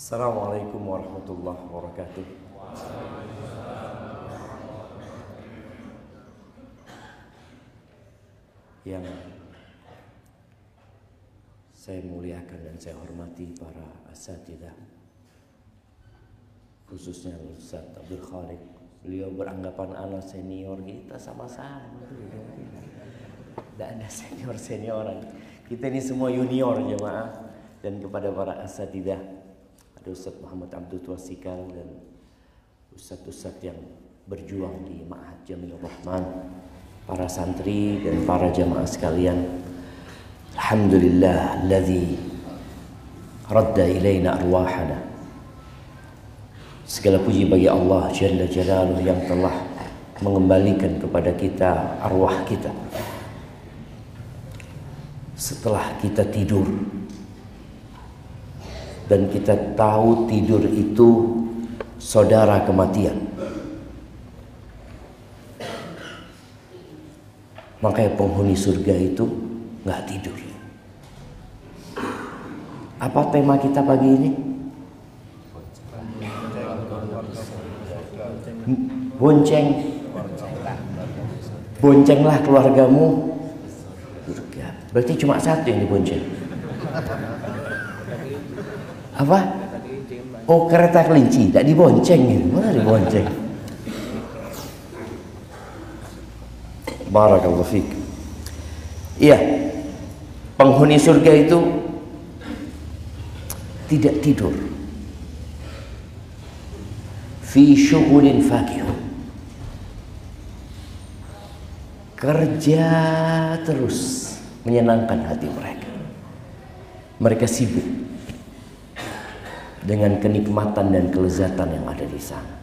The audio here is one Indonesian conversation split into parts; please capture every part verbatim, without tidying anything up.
Assalamualaikum warahmatullahi wabarakatuh. Yang saya muliakan dan saya hormati para asatidzah, khususnya Ustaz Abdul Khaliq. Beliau beranggapan anak senior, kita sama-sama. Tidak ada senior-senioran. Kita ini semua junior jemaah. Dan kepada para asatidzah, ada Ustaz Muhammad Abdul Twasikal dan Ustaz-Ustaz yang berjuang di Ma'had Jamilur Rahman, para santri dan para jamaah sekalian. Alhamdulillah alladzi radda ilaina arwahana. Segala puji bagi Allah Jalla Jalaluhu yang telah mengembalikan kepada kita arwah kita setelah kita tidur. Dan kita tahu tidur itu saudara kematian. Makanya penghuni surga itu nggak tidur. Apa tema kita pagi ini? Bonceng. Boncenglah keluargamu surga. Berarti cuma satu yang dibonceng. Apa? Oh, kereta kelinci, tidak dibonceng gitu. Mana dibonceng? Barakallahu fiik. Iya, penghuni surga itu tidak tidur. Fi syughulin fakihun. Kerja terus menyenangkan hati mereka. Mereka sibuk dengan kenikmatan dan kelezatan yang ada di sana.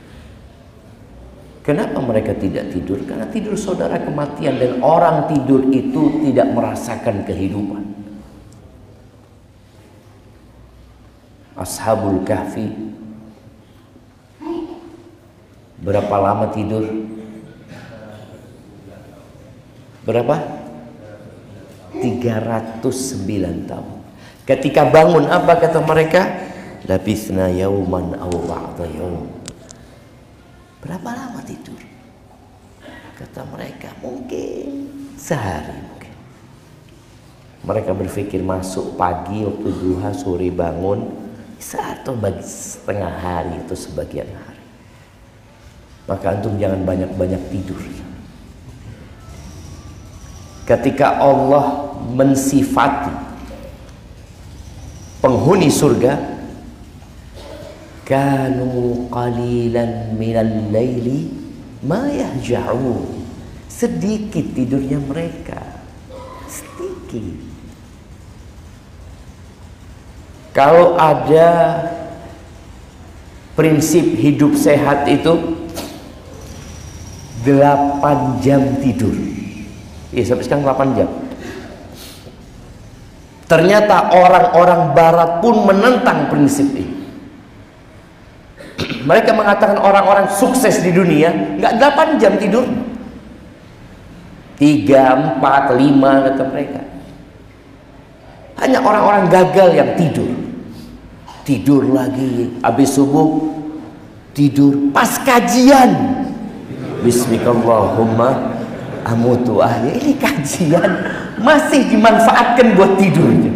Kenapa mereka tidak tidur? Karena tidur saudara kematian, dan orang tidur itu tidak merasakan kehidupan. Ashabul Kahfi berapa lama tidur? Berapa? tiga ratus sembilan tahun. Ketika bangun, apa kata mereka? Labisna yauman aw ba'da yaum. Berapa lama tidur? Kata mereka mungkin sehari mungkin. Mereka berpikir masuk pagi waktu duha, sore bangun, satu bagi setengah hari itu sebagian hari. Maka antum jangan banyak-banyak tidur. Ketika Allah mensifati penghuni surga, kanu qalilan minal laili ma yahja'un. Sedikit tidurnya mereka, sedikit. Kalau ada prinsip hidup sehat itu delapan jam tidur. Iya, sampai sekarang delapan jam. Ternyata orang-orang barat pun menentang prinsip ini. Mereka mengatakan orang-orang sukses di dunia nggak delapan jam tidur, tiga, empat, lima kata mereka. Hanya orang-orang gagal yang tidur, tidur lagi, habis subuh tidur, pas kajian, Bismillahirrahmanirrahim, amutu ahli. Ini kajian masih dimanfaatkan buat tidurnya.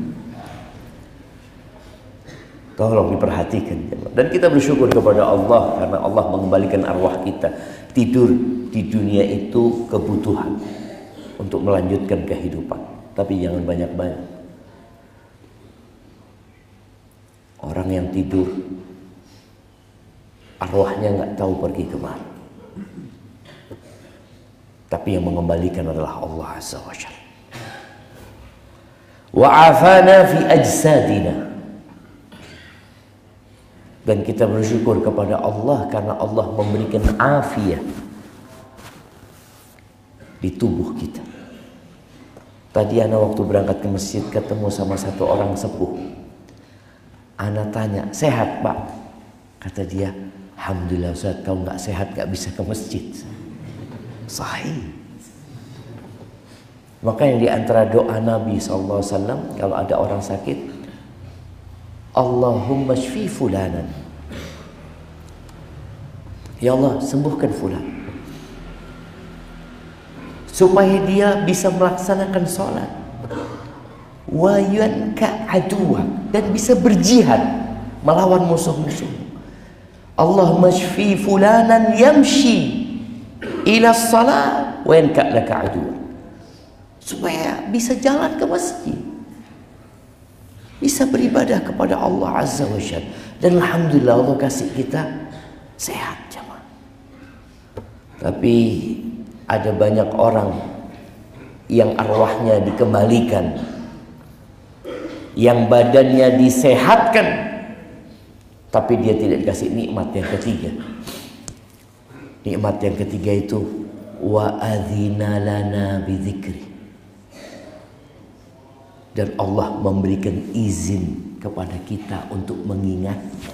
Tolong diperhatikan, dan kita bersyukur kepada Allah karena Allah mengembalikan arwah kita. Tidur di dunia itu kebutuhan untuk melanjutkan kehidupan, tapi jangan banyak-banyak. Orang yang tidur arwahnya nggak tahu pergi kemana, tapi yang mengembalikan adalah Allah Azza wa Jalla. Wa afana fi ajsadina. Dan kita bersyukur kepada Allah karena Allah memberikan afiat di tubuh kita. Tadi ana waktu berangkat ke masjid ketemu sama satu orang sepuh. Ana tanya, sehat Pak? Kata dia, alhamdulillah Ustaz, kau nggak sehat nggak bisa ke masjid. Sahih. Maka yang di antara doa Nabi shallallahu alaihi wasallam kalau ada orang sakit, Allahumma shfi fulanan. Ya Allah, sembuhkan fulan, supaya dia bisa melaksanakan sholat. Wa yanka aduwa, dan bisa berjihad melawan musuh-musuh. Allahumma shfi fulanan yamshi ila shalah wa yanka laka aduwa, supaya bisa jalan ke masjid, bisa beribadah kepada Allah Azza wa Jalla. Dan alhamdulillah Allah kasih kita sehat jemaah. Tapi ada banyak orang yang arwahnya dikembalikan, yang badannya disehatkan, tapi dia tidak dikasih nikmat yang ketiga. Nikmat yang ketiga itu wa adzina lana bidzikri, dan Allah memberikan izin kepada kita untuk mengingatnya.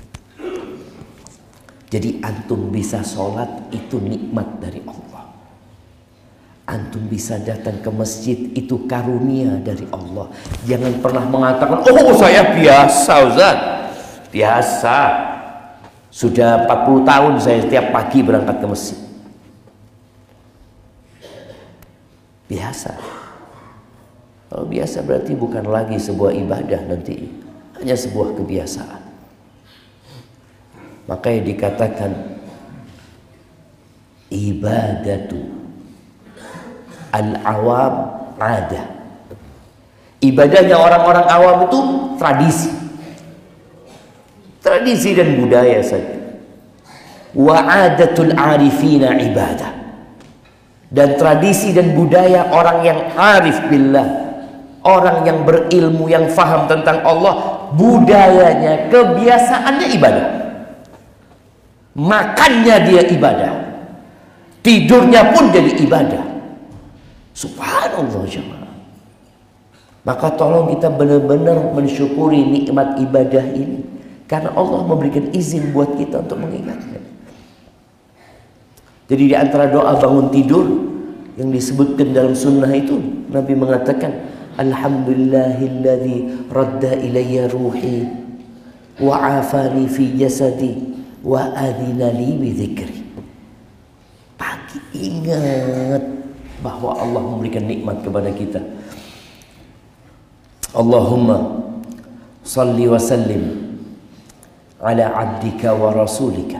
Jadi antum bisa sholat, itu nikmat dari Allah. Antum bisa datang ke masjid, itu karunia dari Allah. Jangan pernah mengatakan, oh saya biasa Ustaz, biasa. Sudah empat puluh tahun saya setiap pagi berangkat ke masjid. Biasa. Kalau biasa berarti bukan lagi sebuah ibadah nanti, hanya sebuah kebiasaan. Makanya dikatakan ibadatu al-awam ada. Ibadahnya orang-orang awam itu tradisi. Tradisi dan budaya saja. Wa adatul arifina ibadah. Dan tradisi dan budaya orang yang arif billah, orang yang berilmu, yang faham tentang Allah, budayanya, kebiasaannya ibadah. Makannya dia ibadah, tidurnya pun jadi ibadah. Subhanallah jemaah. Maka tolong kita benar-benar mensyukuri nikmat ibadah ini, karena Allah memberikan izin buat kita untuk mengingatnya. Jadi di antara doa bangun tidur yang disebutkan dalam sunnah itu, Nabi mengatakan, Alhamdulillahilladzi radda ilayya ruhi wa afani fi jasadi wa adina li bi dzikri. Pagi ingat bahwa Allah memberikan nikmat kepada kita. Allahumma salli wa sallim ala abdika wa rasulika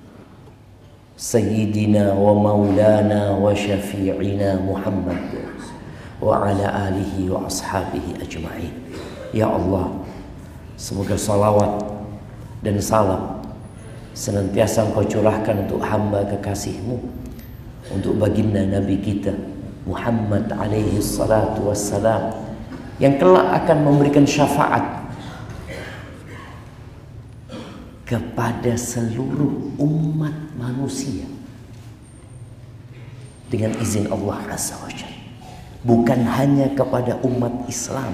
sayyidina wa maulana wa syafi'ina Muhammad wa ala alihi wa ashabihi ajma'in. Ya Allah, semoga salawat dan salam senantiasa Engkau curahkan untuk hamba kekasih-Mu, untuk baginda Nabi kita Muhammad alaihi salatu wassalam, yang kelak akan memberikan syafaat kepada seluruh umat manusia dengan izin Allah Azza wa Jalla. Bukan hanya kepada umat Islam.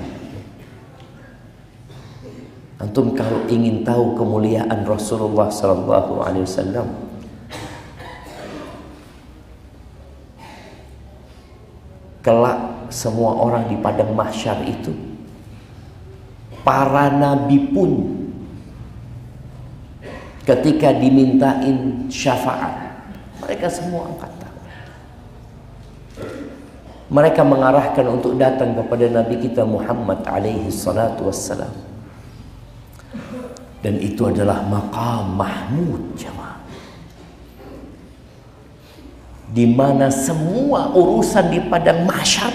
Antum kalau ingin tahu kemuliaan Rasulullah sallallahu alaihi wasallam, kelak semua orang di padang mahsyar itu, para nabi pun ketika dimintain syafaat, mereka semua angkat tangan. Mereka mengarahkan untuk datang kepada Nabi kita Muhammad alaihi salatu wassalam. Dan itu adalah maqam mahmud jemaah, di mana semua urusan di padang mahsyar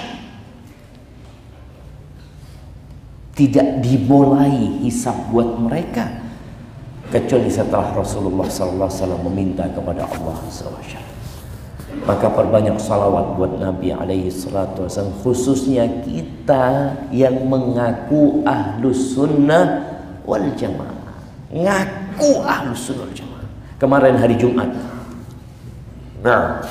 tidak dimulai hisab buat mereka kecuali setelah Rasulullah sallallahu alaihi wasallam meminta kepada Allah subhanahu wa taala. Maka perbanyak salawat buat Nabi alaihi salatu wasallam, khususnya kita yang mengaku ahlus sunnah wal jamaah. Ngaku ahlus sunnah wal jamaah. Kemarin hari Jumat. Nah,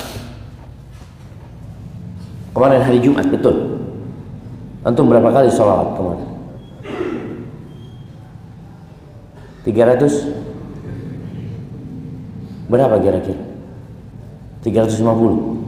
kemarin hari Jumat, betul. Antum berapa kali salawat kemarin? tiga ratus? Berapa kira-kira? tiga ratus lima puluh?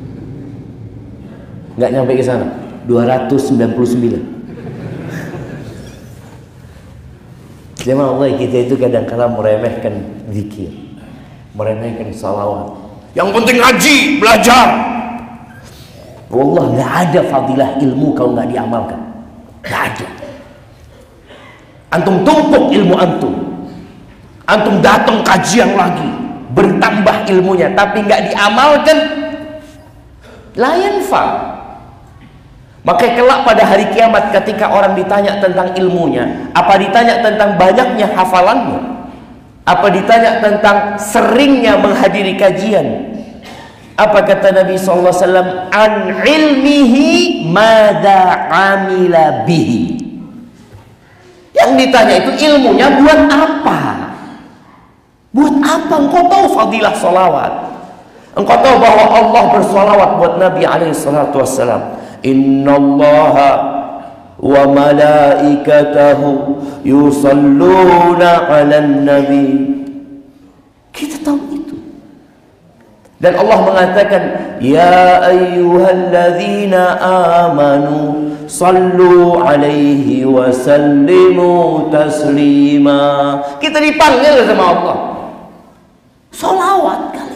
Nggak nyampe ke sana. dua ratus sembilan puluh sembilan. Jemaah Allah, kita itu kadang-kala meremehkan zikir, meremehkan salawat. Yang penting ngaji, belajar. Wallah, nggak ada fadilah ilmu kalau nggak diamalkan. Nggak ada. Antum tumpuk ilmu antum, antum datang kajian lagi, bertambah ilmunya, tapi nggak diamalkan, la yanfa. Maka kelak pada hari kiamat ketika orang ditanya tentang ilmunya, apa ditanya tentang banyaknya hafalannya, apa ditanya tentang seringnya menghadiri kajian, apa kata Nabi sallallahu alaihi wasallam, an ilmihi madza amila bihi. Yang ditanya itu ilmunya buat apa? Buat apa? Engkau tahu fadilah salawat, engkau tahu bahwa Allah bersalawat buat Nabi alaihi salatu wassalam. Innallaha wa malaikatahu yusalluna 'alan nabi. Kita tahu itu. Dan Allah mengatakan, ya ayyuhalladzina amanu sallu 'alaihi wa sallimu taslima. Kita dipanggil sama Allah. Salawat kalian.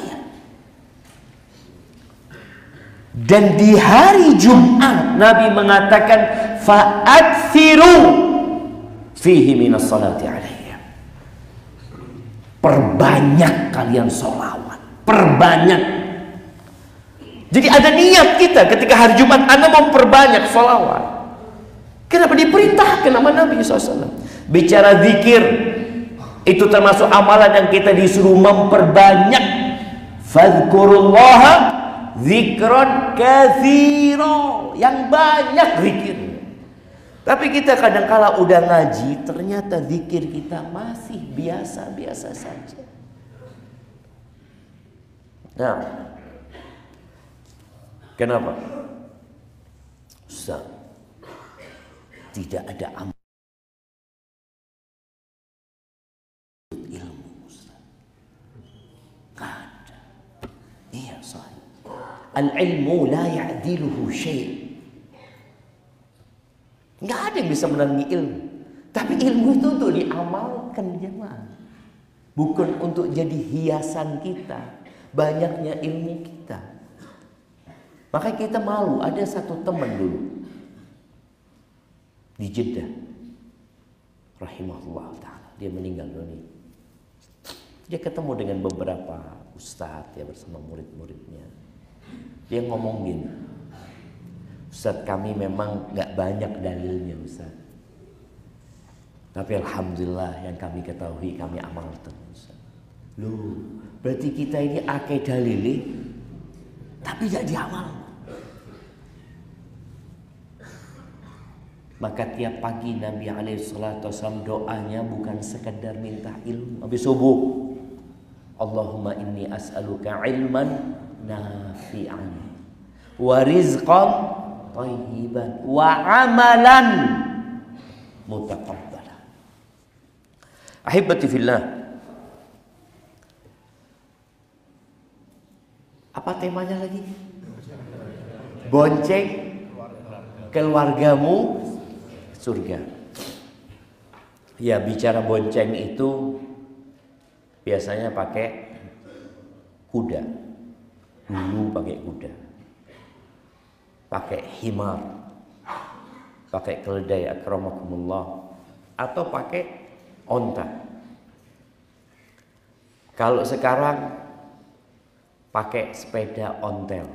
Dan di hari Jumat Nabi mengatakan fa'akthiru fihi minas salati alaihi. Perbanyak kalian sholawat, perbanyak. Jadi ada niat kita ketika hari Jumat Anda mau perbanyak sholawat. Kenapa diperintahkan sama Nabi shallallahu alaihi wasallam? Bicara zikir itu termasuk amalan yang kita disuruh memperbanyak. Fadhkurullaha zikron katsiro, yang banyak zikir. Tapi kita kadang-kala udah ngaji, ternyata zikir kita masih biasa-biasa saja. Nah, kenapa? Ustaz, tidak ada amal ilmu, Ustaz. Gak ada. Iya, sahih. Al-ilmu la ya'diluhu syai'. Nggak ada yang bisa menandingi ilmu. Tapi ilmu itu untuk diamalkan, jemaah. Bukan untuk jadi hiasan kita, banyaknya ilmu kita. Maka kita malu. Ada satu teman dulu di Jeddah, rahimahullah ta'ala, dia meninggal dunia. Dia ketemu dengan beberapa ustadz ya bersama murid-muridnya. Dia ngomong gini, Ustaz, kami memang gak banyak dalilnya Ustaz, tapi alhamdulillah yang kami ketahui kami amalkan Ustaz. Loh, berarti kita ini akeh dalili tapi gak diamal. Maka tiap pagi Nabi alaihi salatu wasallam doanya bukan sekedar minta ilmu. Habis subuh, Allahumma inni as'aluka ilman nafi'an wa rizqan thayyiban wa amalan mutaqabbalan. Ahibati fillah, apa temanya lagi? Bonceng keluargamu surga. Ya, bicara bonceng itu biasanya pakai kuda. Dulu pakai kuda, pakai himar, pakai keledai akramakumullah, atau pakai onta. Kalau sekarang pakai sepeda ontel,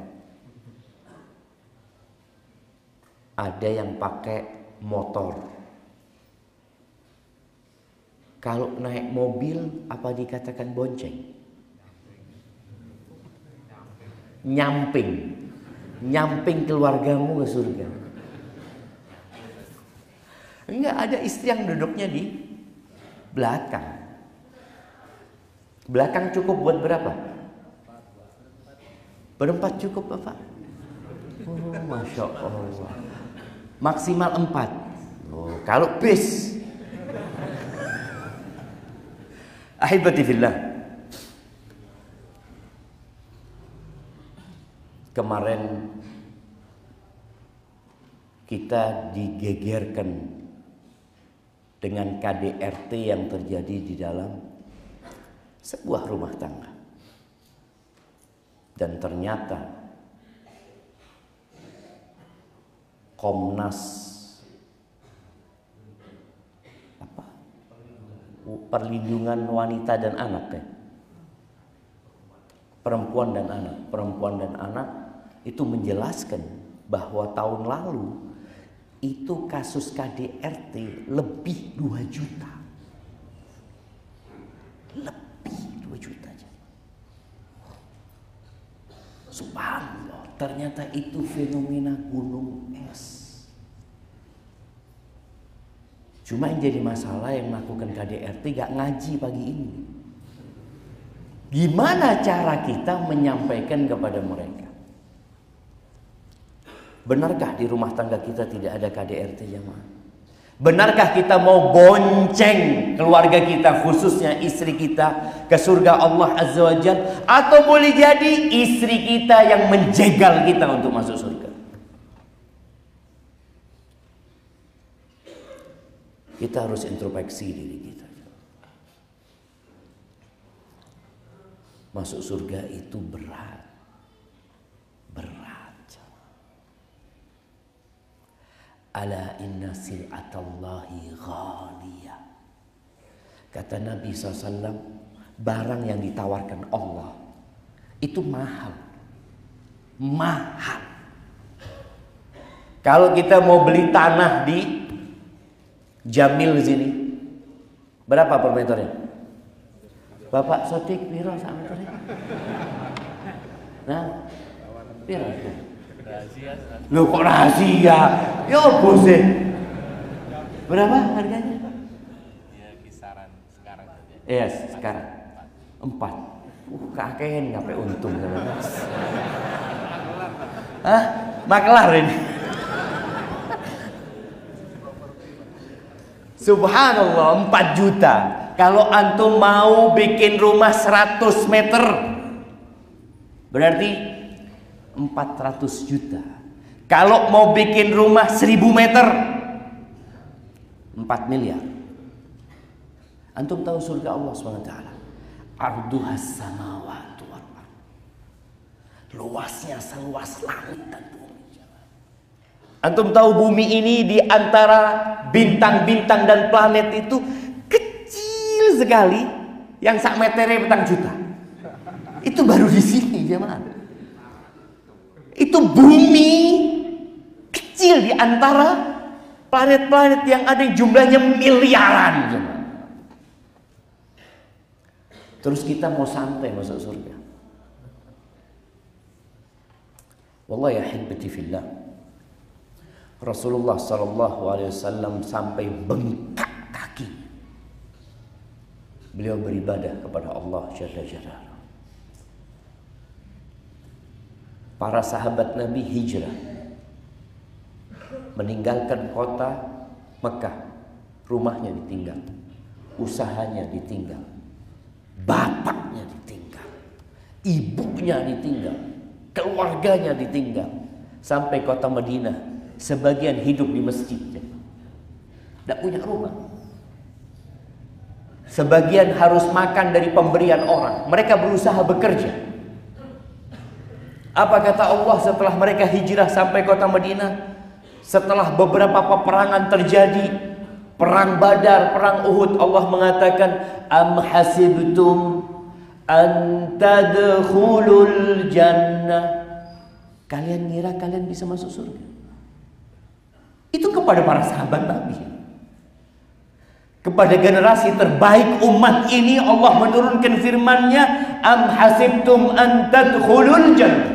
ada yang pakai motor. Kalau naik mobil apa dikatakan bonceng? Nyamping, nyamping keluargamu ke surga. Enggak, ada istri yang duduknya di belakang. Belakang cukup buat berapa? Berempat cukup Bapak? Oh, Masya Allah. Maksimal empat. Oh, kalau bis. Ahibati fillah, kemarin kita digegerkan dengan K D R T yang terjadi di dalam sebuah rumah tangga. Dan ternyata Komnas apa? Perlindungan wanita dan anak ya. Perempuan dan anak, perempuan dan anak itu menjelaskan bahwa tahun lalu itu kasus K D R T lebih dua juta. Lebih dua juta aja. Subhanallah, ternyata itu fenomena gunung es. Cuma yang jadi masalah yang melakukan K D R T gak ngaji pagi ini. Gimana cara kita menyampaikan kepada mereka? Benarkah di rumah tangga kita tidak ada K D R T jamaah? Benarkah kita mau bonceng keluarga kita, khususnya istri kita, ke surga Allah Azza wa Jalla? Atau boleh jadi istri kita yang menjegal kita untuk masuk surga? Kita harus introspeksi diri kita. Masuk surga itu berat. Berat. Ala inna sil'atallahi ghaliyah. Kata Nabi shallallahu alaihi wasallam, barang yang ditawarkan Allah itu mahal. Mahal. Kalau kita mau beli tanah di Jamil sini, berapa per meternya? Bapak Sodik piro sak meternya? Nah, piro? Rahasia. Loh kok rahasia? Ya bos deh. Berapa harganya? Ya kisaran sekarang saja. Iya sekarang empat. Uh kakean ngapain untung kan? Hah? Maklar ini. Subhanallah empat juta. Kalau antum mau bikin rumah seratus meter berarti empat ratus juta. Kalau mau bikin rumah seribu meter empat miliar. Antum tahu surga Allah subhanahu wa taala arduhas samawati wal ardh, luasnya seluas langit dan bumi. Antum tahu bumi ini di antara bintang-bintang dan planet itu kecil sekali, yang sak meternya petang juta. Itu baru di sini jemaah. Itu bumi kecil di antara planet-planet yang ada jumlahnya miliaran. Terus kita mau santai masuk surga. Wallahi ya hibbati fillah. Rasulullah sallallahu alaihi wasallam sampai bengkak kaki. Beliau beribadah kepada Allah Jalla Jalaluhu. Para sahabat Nabi hijrah, meninggalkan kota Mekah, rumahnya ditinggal, usahanya ditinggal, bapaknya ditinggal, ibunya ditinggal, keluarganya ditinggal, sampai kota Madinah. Sebagian hidup di masjid, tidak punya rumah. Sebagian harus makan dari pemberian orang. Mereka berusaha bekerja. Apa kata Allah setelah mereka hijrah sampai kota Madinah? Setelah beberapa peperangan terjadi, perang Badar, perang Uhud, Allah mengatakan, am hasibtum an tadkhulul jannah. Kalian ngira kalian bisa masuk surga? Itu kepada para sahabat Nabi. Kepada generasi terbaik umat ini Allah menurunkan firman-Nya, am hasibtum an tadkhulul jannah.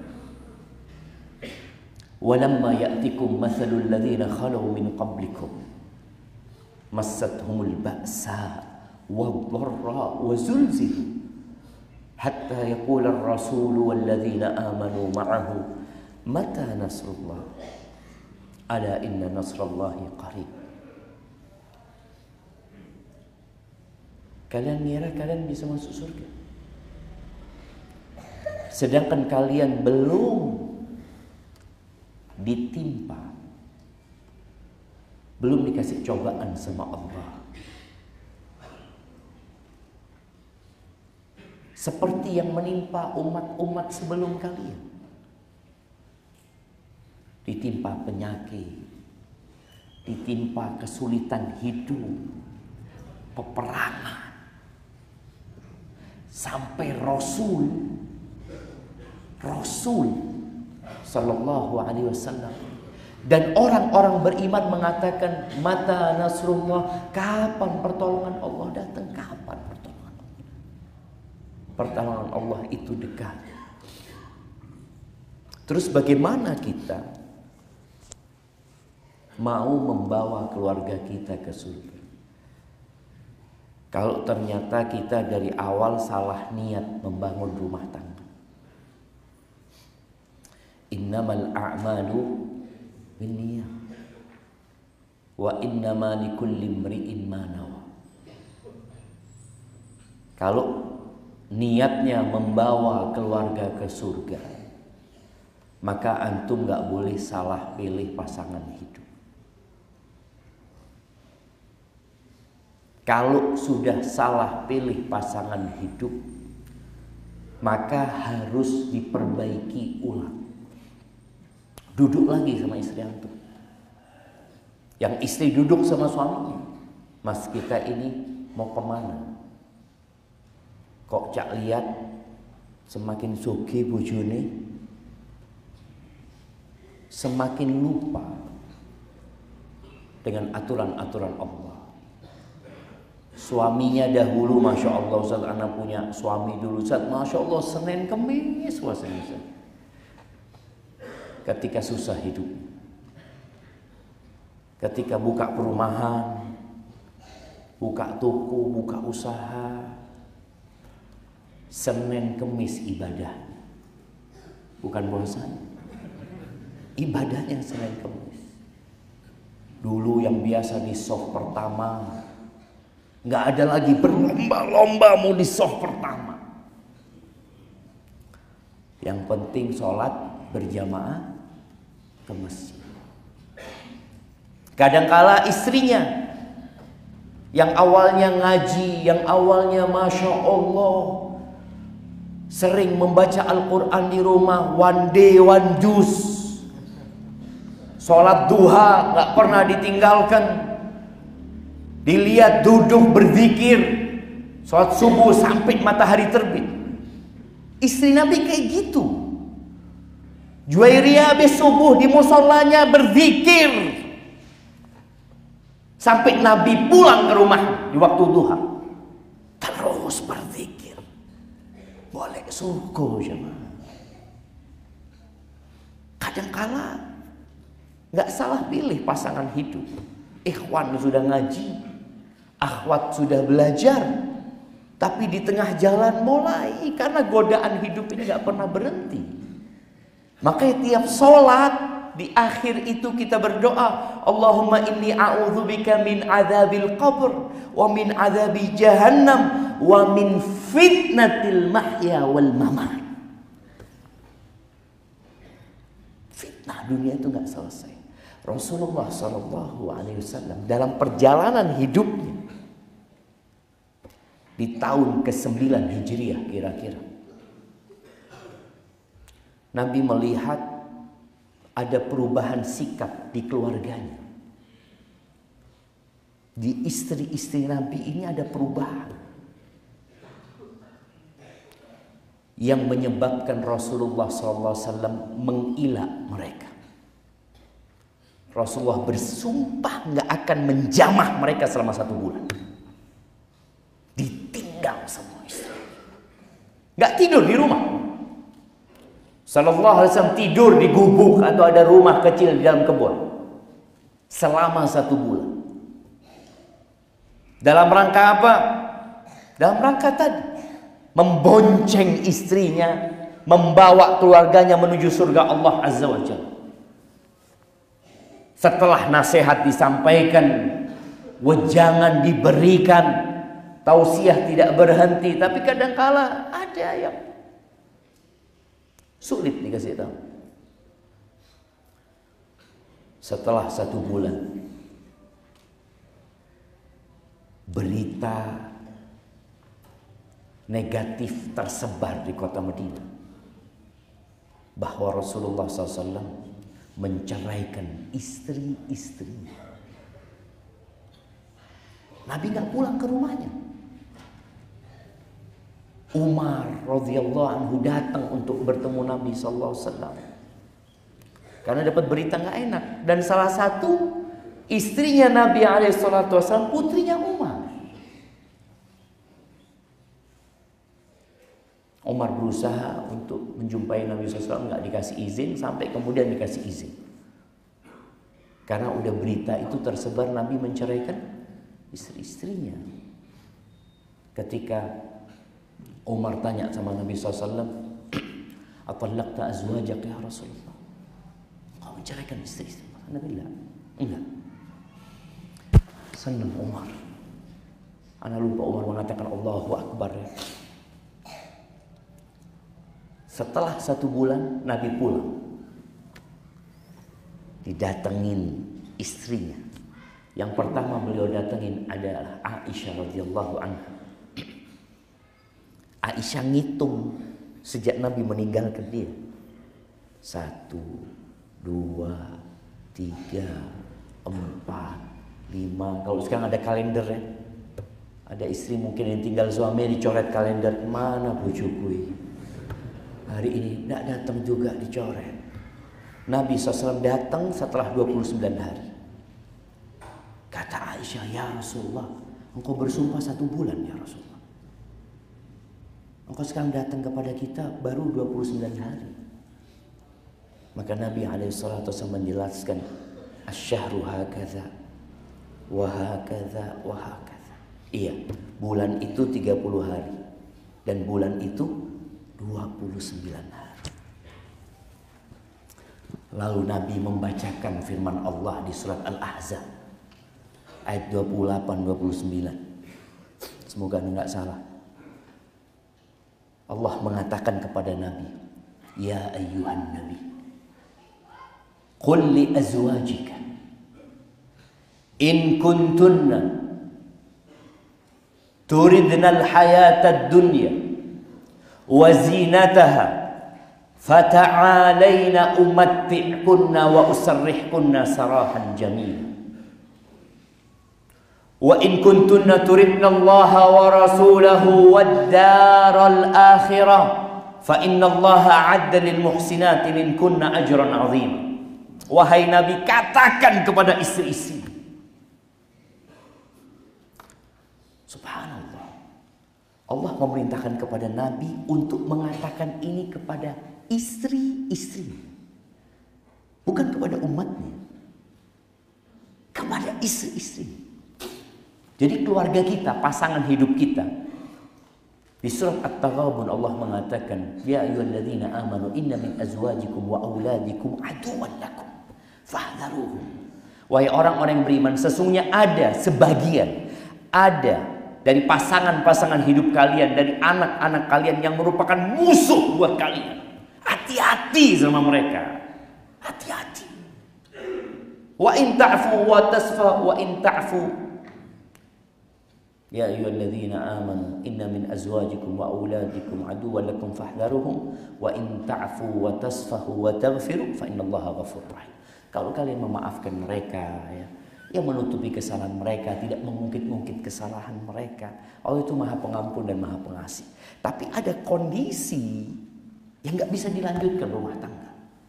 Walamma ya'tikum mathalul ladzina khalu min qablikum massathumul ba'sa wad-dharra wa zulzilu hatta yaqula ar-rasulu wal ladzina amanu ma'ahu mata nasrullah ala inna nasrallahi qarib. Kalian ngira kalian bisa masuk surga, sedangkan kalian belum ditimpa belum dikasih cobaan sama Allah. Seperti yang menimpa umat-umat sebelum kalian. Ditimpa penyakit, ditimpa kesulitan hidup, peperangan. Sampai Rasul Rasul Sallallahu Alaihi Wasallam dan orang-orang beriman mengatakan, mata nasrullah, kapan pertolongan Allah datang? Kapan pertolongan Allah? Pertolongan Allah itu dekat. Terus bagaimana kita mau membawa keluarga kita ke surga kalau ternyata kita dari awal salah niat membangun rumah tangga? Innamal a'malu binniyat wa innama likulli imri'in ma nawa. Kalau niatnya membawa keluarga ke surga, maka antum gak boleh salah pilih pasangan hidup. Kalau sudah salah pilih pasangan hidup, maka harus diperbaiki ulang. Duduk lagi sama istri antum. Yang istri duduk sama suaminya, mas kita ini mau kemana? Kok cak lihat semakin sugi bojone, semakin lupa dengan aturan-aturan Allah. Suaminya dahulu, masya Allah, Ustaz, anak punya suami dulu, Ustaz, masya Allah, Senin Kemis puasanya. Ketika susah hidup, ketika buka perumahan, buka toko, buka usaha, Senin Kemis ibadah, bukan bosan. Ibadahnya Senin Kemis. Dulu yang biasa di soft pertama, nggak ada lagi berlomba-lomba mau di soft pertama. Yang penting sholat berjamaah ke masjid. Kadangkala istrinya yang awalnya ngaji, yang awalnya masya Allah sering membaca Al-Quran di rumah, one day one juice, sholat duha nggak pernah ditinggalkan. Dilihat duduk berzikir, sholat subuh sampai matahari terbit. Istri Nabi kayak gitu. Juwairiyah habis subuh di musholanya berzikir sampai Nabi pulang ke rumah di waktu duha. Terus berzikir. Boleh syukur jemaah. Kadangkala nggak salah pilih pasangan hidup. Ikhwan sudah ngaji, akhwat sudah belajar, tapi di tengah jalan mulai karena godaan hidup ini gak pernah berhenti. Makanya tiap sholat di akhir itu kita berdoa, Allahumma inni a'udzubika min adzabil qabr wa min adzabi jahannam wa min fitnatil mahya wal mamat. Fitnah dunia itu gak selesai. Rasulullah Shallallahu Alaihi Wasallam dalam perjalanan hidupnya di tahun kesembilan Hijriah kira-kira, Nabi melihat ada perubahan sikap di keluarganya. Di istri-istri Nabi ini ada perubahan yang menyebabkan Rasulullah Shallallahu Alaihi Wasallam mengilah mereka. Rasulullah bersumpah nggak akan menjamah mereka selama satu bulan. Ditinggal semua istri. Nggak tidur di rumah. Sallallahu Alaihi Wasallam tidur di gubuk atau ada rumah kecil di dalam kebun selama satu bulan. Dalam rangka apa? Dalam rangka tadi membonceng istrinya, membawa keluarganya menuju surga Allah Azza wa Jalla. Setelah nasihat disampaikan, wejangan diberikan, tausiah tidak berhenti, tapi kadangkala ada yang sulit dikasih tahu. Setelah satu bulan, berita negatif tersebar di kota Madinah bahwa Rasulullah shallallahu alaihi wasallam menceraikan istri-istrinya. Nabi nggak pulang ke rumahnya. Umar radhiyallahu anhu datang untuk bertemu Nabi shallallahu alaihi wasallam karena dapat berita nggak enak, dan salah satu istrinya Nabi alaihi wasallam putrinya Umar. Umar berusaha untuk menjumpai Nabi shallallahu alaihi wasallam, nggak dikasih izin, sampai kemudian dikasih izin karena udah berita itu tersebar Nabi menceraikan istri-istrinya. Ketika Umar tanya sama Nabi shallallahu alaihi wasallam, "Atallaqta azwajaka ya Rasulullah?" Kau menceraikan istri-istri? Nabi bilang, enggak. Senang Umar. Ana lupa Umar mengatakan Allahu Akbar ya. Setelah satu bulan Nabi pulang, didatengin istrinya. Yang pertama beliau datengin adalah Aisyah radhiyallahu anha. Aisyah ngitung sejak Nabi meninggalkan dia. Satu, dua, tiga, empat, lima. Kalau sekarang ada kalender ya. Ada istri mungkin yang tinggal suami dicoret kalender. Mana bujuku ini? Hari ini tidak datang juga dicoret. Nabi shallallahu alaihi wasallam datang setelah dua puluh sembilan hari. Kata Aisyah, ya Rasulullah, engkau bersumpah satu bulan ya Rasulullah. Engkau sekarang datang kepada kita baru dua puluh sembilan hari. Maka Nabi alaihi salatu wasallam menjelaskan, asyhru hakadha wa hakadha wa hakadha. Iya, bulan itu tiga puluh hari dan bulan itu dua puluh sembilan hari. Lalu Nabi membacakan firman Allah di surat Al-Ahzab ayat dua puluh delapan dua puluh sembilan. Semoga enggak salah. Allah mengatakan kepada Nabi, ya ayyuhan Nabi, qul li azwajika in kuntunna turidna al-hayata ad-dunya wa zinataha fata'alayna umatti'kunna wa usarrihkunna sarahan jamila. Wa in kuntunna turidna Allah wa rasulahu wad daral akhirah fa inna Allah a'adda lil muhsinati minkunna ajran 'azim. Wahai Nabi, katakan kepada istri-istri. Subhanallah. Allah memerintahkan kepada Nabi untuk mengatakan ini kepada istri-istri. Bukan kepada umatnya. Kepada istri-istri. Jadi keluarga kita, pasangan hidup kita. Di surat At-Taghabun Allah mengatakan, ya ayyuhalladzina amanu inna min azwajikum wa auladikum aduwwan lakum fahdharuhum. Wahai orang-orang yang beriman, sesungguhnya ada sebagian, ada dari pasangan-pasangan hidup kalian, dari anak-anak kalian yang merupakan musuh buat kalian. Hati-hati sama mereka. Hati-hati. Wa in ta'fu wa tasfa wa in ta'fu ya ayyuhalladzina amanu inna min azwajikum wa auladikum aduwwan lakum fahdharuhum wa in ta'fu wa tasfahu wa taghfiru fa innallaha ghafurur rahim. Kalau kalian memaafkan mereka ya, yang menutupi kesalahan mereka, tidak mengungkit-ungkit kesalahan mereka, Allah itu Maha Pengampun dan Maha Pengasih. Tapi ada kondisi yang nggak bisa dilanjutkan rumah tangga.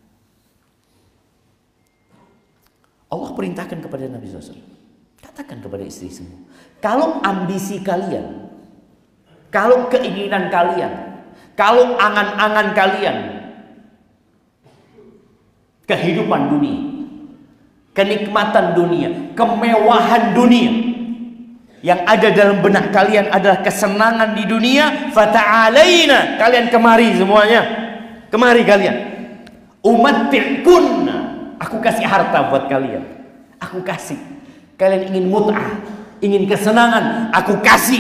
Allah perintahkan kepada Nabi shallallahu alaihi wasallam, katakan kepada istri semua, kalau ambisi kalian, kalau keinginan kalian, kalau angan-angan kalian, kehidupan dunia, kenikmatan dunia, kemewahan dunia, yang ada dalam benak kalian adalah kesenangan di dunia, fata'alaina, kalian kemari semuanya, kemari kalian, umatti'kunna, aku kasih harta buat kalian, aku kasih. Kalian ingin mut'ah, ingin kesenangan, aku kasih.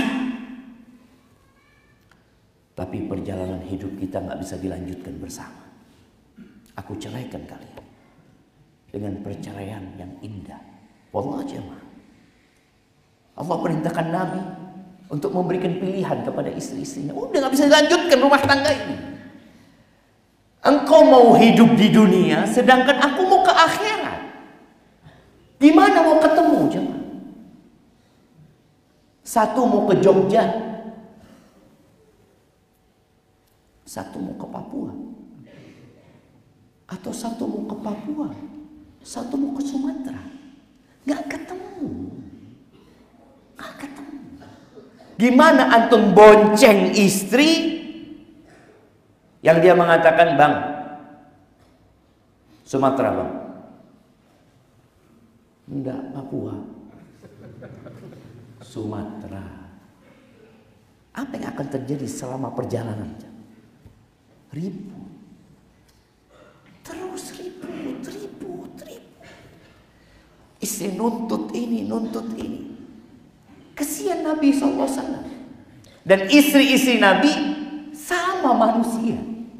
Tapi perjalanan hidup kita nggak bisa dilanjutkan bersama. Aku ceraikan kalian dengan perceraian yang indah. Wallah jemaah. Allah perintahkan Nabi untuk memberikan pilihan kepada istri-istrinya. Udah gak bisa dilanjutkan rumah tangga ini. Engkau mau hidup di dunia, sedangkan aku mau ke akhirat. Gimana mau ketemu jemaah? Satu mau ke Jogja, satu mau ke Papua, atau satu mau ke Papua, satu mau ke Sumatera. Gak ketemu. Gak ketemu. Gimana antum bonceng istri yang dia mengatakan, bang, Sumatera bang, enggak, Papua, Sumatera. Apa yang akan terjadi selama perjalanan? Ribut, terus ribut, ribut, ribut. Istri nuntut ini, nuntut ini. Kesian Nabi shallallahu alaihi wasallam. Dan istri-istri Nabi sama manusia.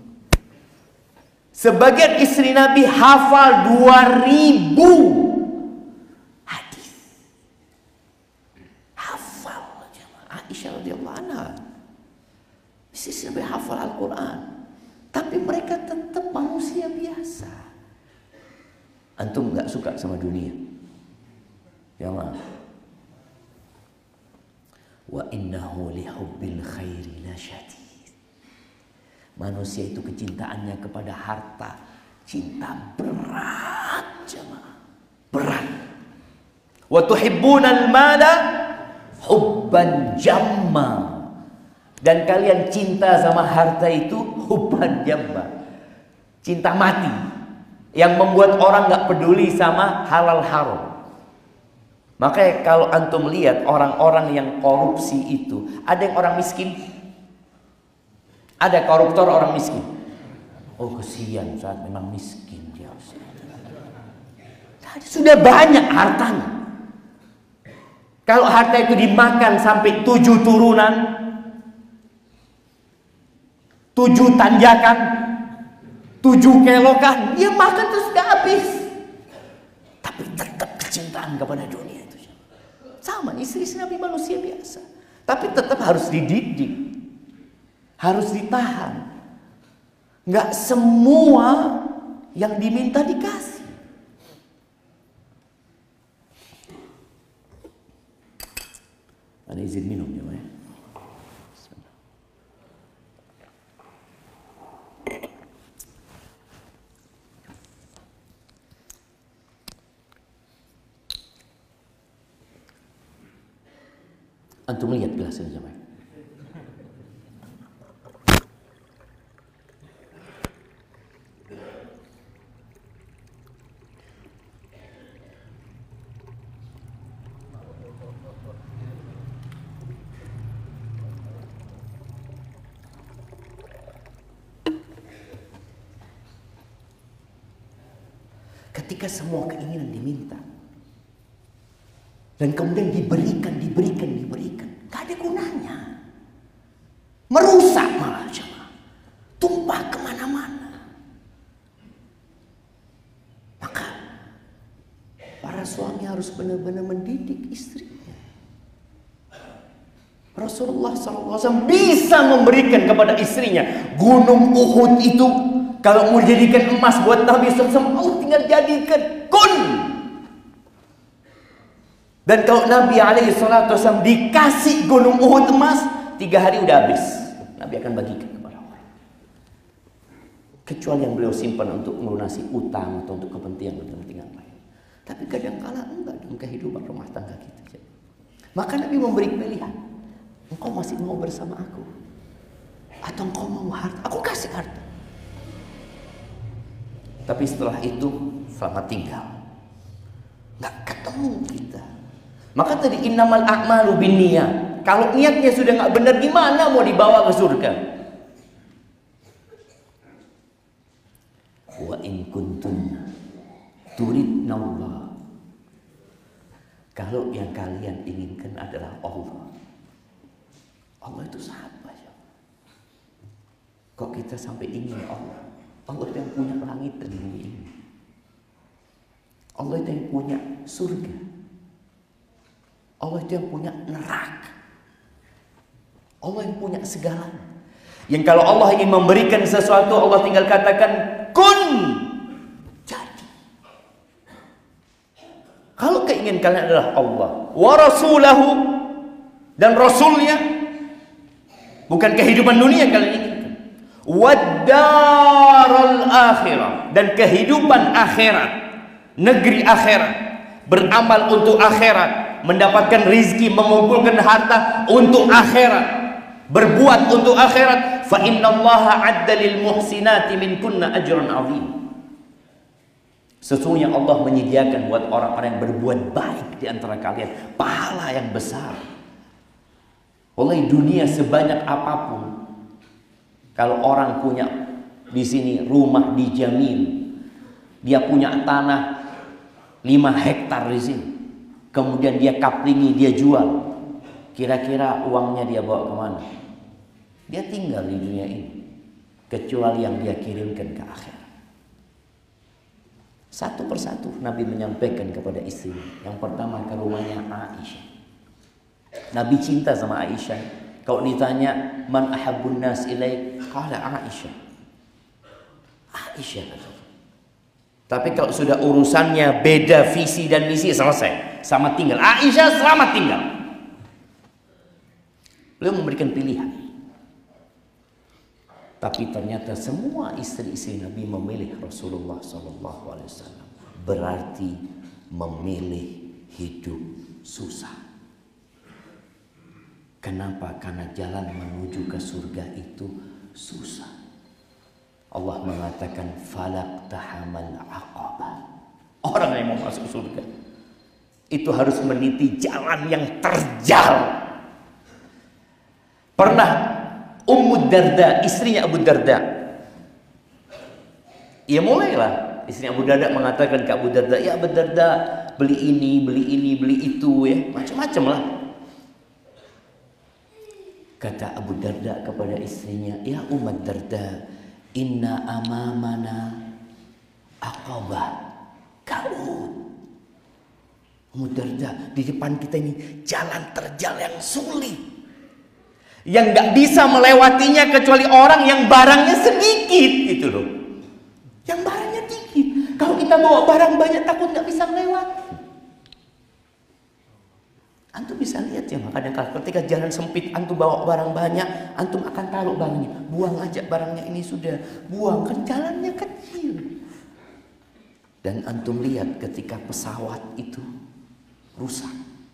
Sebagian istri Nabi hafal dua ribu hadis. Hafal. Aisyah radhiyallahu anha. Istri Nabi hafal Al-Quran. Tapi mereka tetap manusia biasa. Antum gak suka sama dunia? Ya maaf. Wa innahu lihubbil khairi lasyadid. Manusia itu kecintaannya kepada harta, cinta berat jemaah. Berat. Wa tuhibbunal mala hubban jamma. Dan kalian cinta sama harta itu hubban jamma. Cinta mati. Yang membuat orang gak peduli sama halal haram. Makanya kalau antum lihat orang-orang yang korupsi itu, ada yang orang miskin, ada koruptor orang miskin. Oh kesian saat memang miskin dia. Sudah banyak hartanya. Kalau harta itu dimakan sampai tujuh turunan, tujuh tanjakan, tujuh kelokan, dia makan terus gak habis. Tapi tetap kecintaan kepada dunia. Sama istri-istri Nabi manusia biasa. Tapi tetap harus dididik. Harus ditahan. Nggak semua yang diminta dikasih. Ada izin minum ya, Pak? Antum lihat gelasnya jemaah. Ketika semua keinginan diminta dan kemudian diberikan, diberikan, diberikan, gak ada gunanya. Merusak malah jemaah. Tumpah kemana-mana. Maka para suami harus benar-benar mendidik istrinya. Rasulullah shallallahu alaihi wasallam bisa memberikan kepada istrinya gunung Uhud itu. Kalau mau jadikan emas buat Nabi shallallahu alaihi wasallam, oh tinggal jadikan kun. Dan kalau Nabi alaihi salatu wasallam dikasih gunung Uhud emas, tiga hari udah habis. Nabi akan bagikan kepada orang. Kecuali yang beliau simpan untuk melunasi utang atau untuk kepentingan-kepentingan lain. Tapi kadang-kala enggak dalam kehidupan rumah tangga kita. Maka Nabi memberi pilihan. Engkau masih mau bersama aku? Atau engkau mau harta? Aku kasih harta. Tapi setelah itu selamat tinggal. Nggak ketemu kita. Maka tadi innamal a'malu binniyat. Kalau niatnya sudah nggak benar, gimana mau dibawa ke surga? Wa in kuntum turidna Allah. Kalau yang kalian inginkan adalah Allah. Allah itu siapa ya? Kok kita sampai ingin Allah? Allah yang punya langit dan bumi ini. Allah yang punya surga. Allah itu yang punya neraka. Allah yang punya segalanya. Yang kalau Allah ingin memberikan sesuatu, Allah tinggal katakan kun, jadi. Kalau keinginan kalian adalah Allah wa rasulahu, dan rasulnya, bukan kehidupan dunia yang kalian inginkan, wad-daral akhirah, dan kehidupan akhirat, negeri akhirat, beramal untuk akhirat, mendapatkan rizki, mengumpulkan harta untuk akhirat, berbuat untuk akhirat, fa innallaha adda lil muhsinati minkunna ajran azim. Sesungguhnya Allah menyediakan buat orang-orang yang berbuat baik di antara kalian pahala yang besar. Oleh dunia sebanyak apapun, kalau orang punya di sini rumah di Jamil, dia punya tanah lima hektar di sini, kemudian dia kaplingi, dia jual, kira-kira uangnya dia bawa kemana? Dia tinggal di dunia ini, kecuali yang dia kirimkan ke akhirat. Satu persatu Nabi menyampaikan kepada istri. Yang pertama ke rumahnya Aisyah. Nabi cinta sama Aisyah. Kalau ditanya man ahabbun nas ilaik, qala Aisyah. Aisyah. Tapi kalau sudah urusannya beda visi dan misi, selesai. Sama tinggal. Aisyah selamat tinggal. Beliau memberikan pilihan. Tapi ternyata semua istri-istri Nabi memilih Rasulullah shallallahu alaihi wasallam. Berarti memilih hidup susah. Kenapa? Karena jalan menuju ke surga itu susah. Allah mengatakan falak tahamal aqabah. Orang yang mau masuk surga itu harus meniti jalan yang terjal. Pernah Ummu Darda, istrinya Abu Darda, ya mulailah istrinya Abu Darda mengatakan ke Abu Darda, ya Abu Darda, beli ini, beli ini, beli itu, ya macam-macam lah. Kata Abu Darda kepada istrinya, ya Ummu Darda, inna amamana aqabah kaum. Ummu Darda, di depan kita ini jalan terjal yang sulit, yang nggak bisa melewatinya kecuali orang yang barangnya sedikit gitu loh. Yang barangnya dikit. Kalau kita bawa barang banyak takut nggak bisa melewati. Antum bisa lihat ya, makanya ketika jalan sempit antum bawa barang banyak, antum akan taruh barangnya, buang aja barangnya ini sudah, buang, kan jalannya kecil. Dan antum lihat ketika pesawat itu rusak.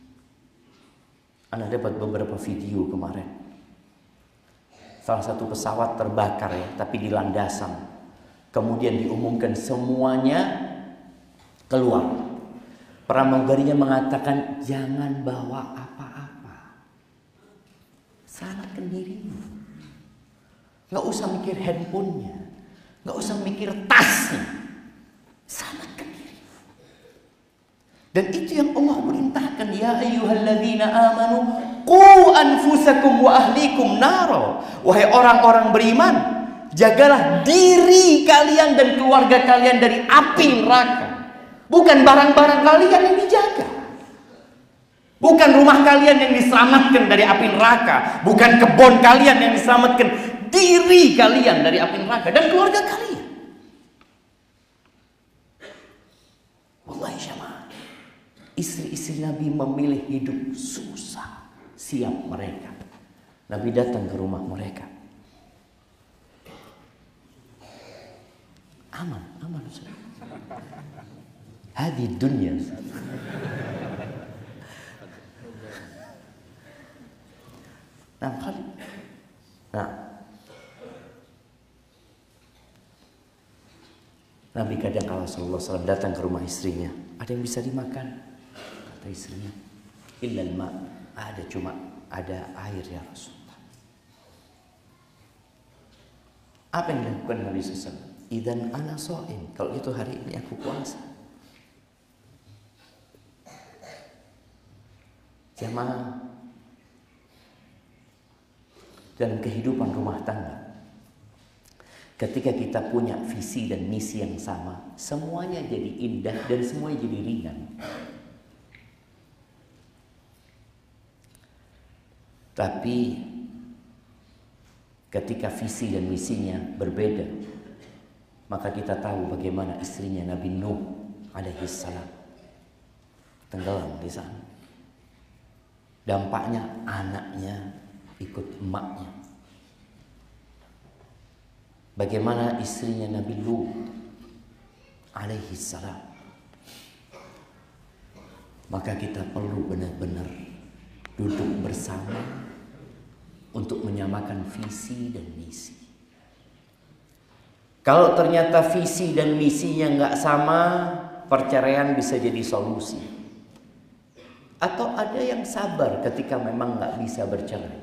Anda dapat beberapa video kemarin. Salah satu pesawat terbakar ya, tapi di landasan. Kemudian diumumkan semuanya keluar. Pramugarinya mengatakan jangan bawa apa-apa. Selamatkan dirimu. Nggak usah mikir handphonenya, nggak usah mikir tasnya. Selamatkan dirimu. Dan itu yang Allah perintahkan, ya ayyuhalladzina amanu qu anfusakum wa ahlikum naro. Wahai orang-orang beriman, jagalah diri kalian dan keluarga kalian dari api neraka. Bukan barang-barang kalian yang dijaga, bukan rumah kalian yang diselamatkan dari api neraka, bukan kebun kalian yang diselamatkan, diri kalian dari api neraka dan keluarga kalian. Wallahi syama, istri-istri Nabi memilih hidup susah. Siap mereka. Nabi datang ke rumah mereka. Aman, aman. Hadi dunia. Nah, kali. Nah. Nabi kadang kalau sallallahu alaihi wasallam datang ke rumah istrinya, ada yang bisa dimakan? Kata istrinya, illal ma'. Ada cuma ada air ya Rasulullah. Apa yang dilakukan Nabi sallallahu alaihi wasallam? Idan ana shaim. Kalau itu hari ini aku puasa. Jamaah, dalam kehidupan rumah tangga, ketika kita punya visi dan misi yang sama, semuanya jadi indah dan semuanya jadi ringan. Tapi ketika visi dan misinya berbeda, maka kita tahu bagaimana istrinya Nabi Nuh alaihi salam tenggelam di sana. Dampaknya anaknya ikut emaknya. Bagaimana istrinya Nabi Lut alaihi salam. Maka kita perlu benar-benar duduk bersama untuk menyamakan visi dan misi. Kalau ternyata visi dan misinya nggak sama, perceraian bisa jadi solusi. Atau ada yang sabar ketika memang nggak bisa bercerai.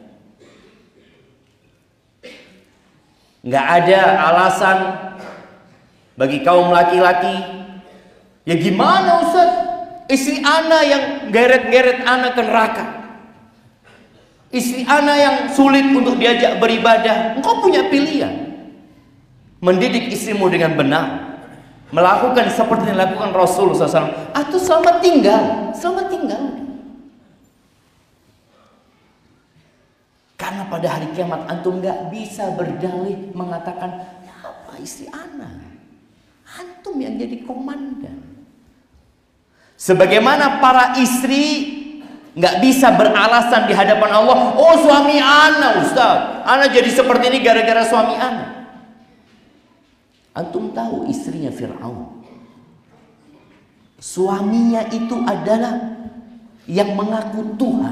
Nggak ada alasan bagi kaum laki-laki. Ya gimana Ustaz? Istri ana yang geret-geret ana ke neraka. Istri ana yang sulit untuk diajak beribadah. Engkau punya pilihan. Mendidik istrimu dengan benar. Melakukan seperti yang dilakukan Rasul sallallahu alaihi wasallam. Atau selamat tinggal. Selamat tinggal. Karena pada hari kiamat antum gak bisa berdalih mengatakan, apa istri ana? Antum yang jadi komandan. Sebagaimana para istri nggak bisa beralasan di hadapan Allah, oh suami ana Ustaz, ana jadi seperti ini gara-gara suami ana. Antum tahu istrinya Fir'aun, suaminya itu adalah yang mengaku Tuhan,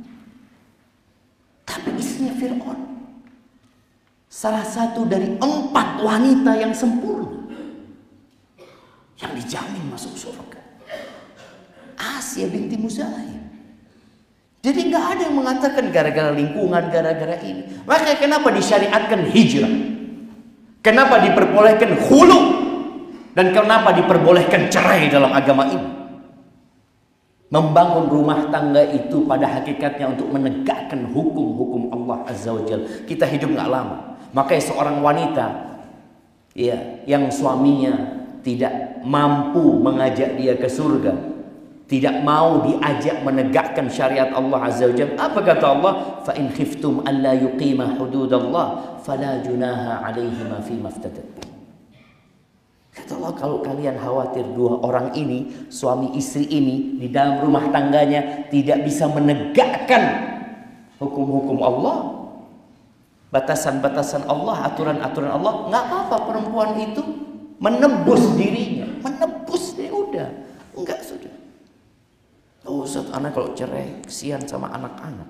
tapi istrinya Fir'aun salah satu dari empat wanita yang sempurna, yang dijamin masuk surga. Asya binti Muzahim. Jadi nggak ada yang mengatakan gara-gara lingkungan, gara-gara ini. Makanya kenapa disyariatkan hijrah? Kenapa diperbolehkan khulu? Dan kenapa diperbolehkan cerai dalam agama ini? Membangun rumah tangga itu pada hakikatnya untuk menegakkan hukum-hukum Allah Azza wa Jalla. Kita hidup nggak lama. Makanya seorang wanita ya, yang suaminya tidak mampu mengajak dia ke surga, tidak mau diajak menegakkan syariat Allah Azza wa Jalla. Apa kata Allah? Fa in khiftum alla yuqima hududallah fala junaha alaihima fi maftadat. Kata Allah, kalau kalian khawatir dua orang ini, suami istri ini di dalam rumah tangganya tidak bisa menegakkan hukum-hukum Allah, batasan-batasan Allah, aturan-aturan Allah, nggak apa-apa perempuan itu menebus dirinya, menebus dia udah, enggak sudah. Oh Ustaz, anak kalau cerai kesian sama anak-anak.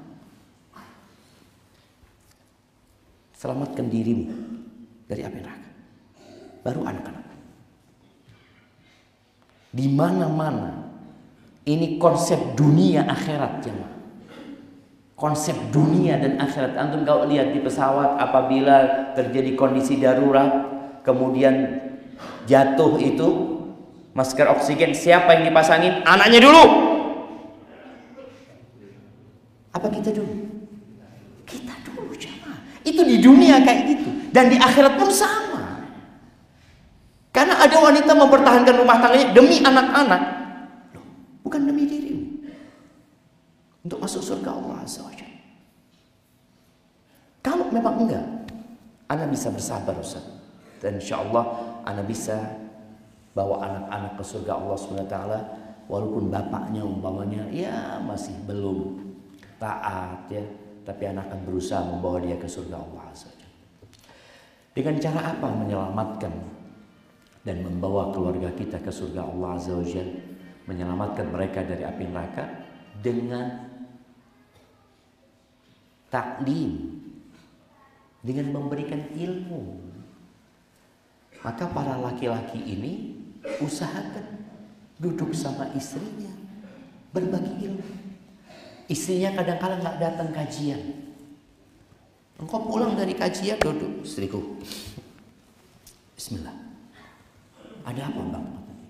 Selamatkan dirimu dari api neraka, baru anak-anak. Di mana-mana ini konsep dunia akhirat jemaah. Konsep dunia dan akhirat. Antum kalau lihat di pesawat, apabila terjadi kondisi darurat, kemudian jatuh itu masker oksigen, siapa yang dipasangin? Anaknya dulu. Apa kita dulu? Kita dulu jemaah. Itu di dunia kayak gitu. Dan di akhirat pun sama. Karena ada wanita mempertahankan rumah tangganya demi anak-anak, bukan demi dirimu, untuk masuk surga Allah Azza wa Jalla. Kalau memang enggak, Anda bisa bersabar Ustaz. Dan insya Allah Anda bisa bawa anak-anak ke surga Allah subhanahu wa taala, walaupun bapaknya umpamanya ya masih belum taat ya, tapi anak akan berusaha membawa dia ke surga Allah Azza wa Jalla. Dengan cara apa menyelamatkan dan membawa keluarga kita ke surga Allah Azza wa Jalla, menyelamatkan mereka dari api neraka? Dengan taklim, dengan memberikan ilmu. Maka para laki-laki ini usahakan duduk sama istrinya, berbagi ilmu. Istrinya kadang-kadang nggak datang kajian. Engkau pulang dari kajian, duduk, istriku, Bismillah. Ada apa bang?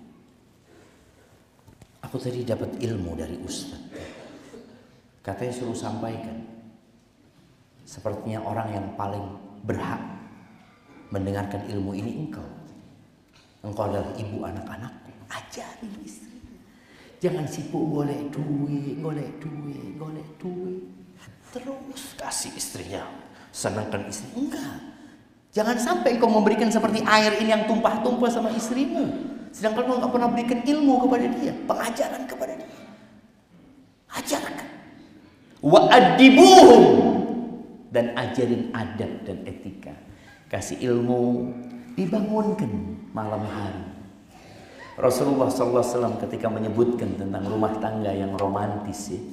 Aku tadi dapat ilmu dari Ustaz. Katanya suruh sampaikan. Sepertinya orang yang paling berhak mendengarkan ilmu ini engkau. Engkau adalah ibu anak-anakku. Ajarin istri. Jangan sibuk golek duit, golek duit, golek duit. terus kasih istrinya, senangkan istri. Enggak. Jangan sampai engkau memberikan seperti air ini yang tumpah-tumpah sama istrimu, sedangkan engkau nggak pernah berikan ilmu kepada dia, pengajaran kepada dia. Ajarkan. Wa adibuhum, dan ajarin adab dan etika. Kasih ilmu, dibangunkan malam hari. Rasulullah sallallahu alaihi wasallam ketika menyebutkan tentang rumah tangga yang romantis, ya,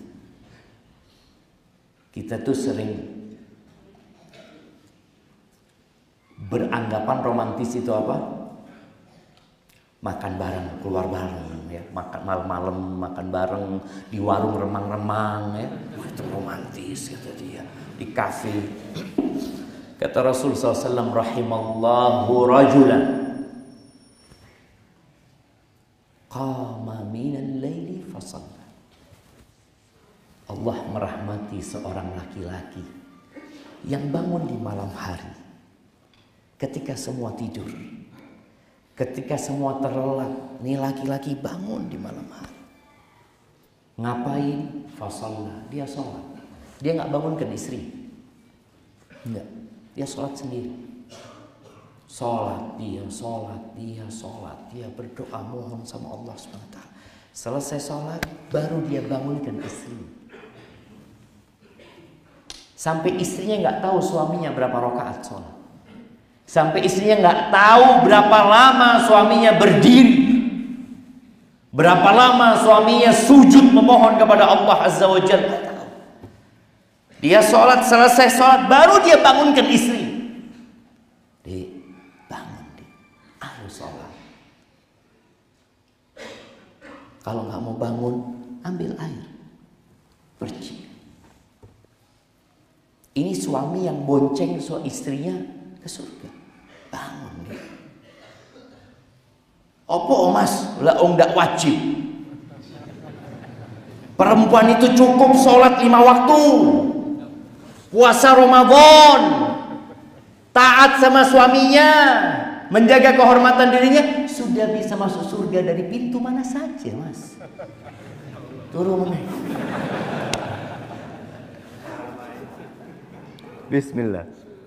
kita tuh sering beranggapan romantis itu apa? Makan bareng, keluar bareng, ya, makan malam-malam, makan bareng di warung remang-remang, ya. Wah, itu romantis kata dia, di kafe. Kata Rasul sallallahu alaihi wasallam, rahimallahu rajulan qama minal laili fasalla. Allah merahmati seorang laki-laki yang bangun di malam hari ketika semua tidur, ketika semua terlelap. Nih laki-laki bangun di malam hari. Ngapain? Fasalla, dia sholat. Dia nggak bangunkan istri, enggak, dia sholat sendiri. Sholat dia, sholat dia, sholat dia, berdoa mohon sama Allah subhanahu wa taala. Selesai sholat, baru dia bangunkan istri. Sampai istrinya nggak tahu suaminya berapa rakaat sholat. Sampai istrinya nggak tahu berapa lama suaminya berdiri, berapa lama suaminya sujud memohon kepada Allah Azza wa Jalla. Dia sholat, selesai sholat, baru dia bangunkan istri. Di bangun, di ayo sholat. Kalau nggak mau bangun, ambil air, perci. Ini suami yang bonceng so istrinya ke surga. Bangun dia. Opo mas, lah om dak wajib. Perempuan itu cukup sholat lima waktu, puasa Ramadan, taat sama suaminya, menjaga kehormatan dirinya, sudah bisa masuk surga dari pintu mana saja mas. Turun. Bismillah.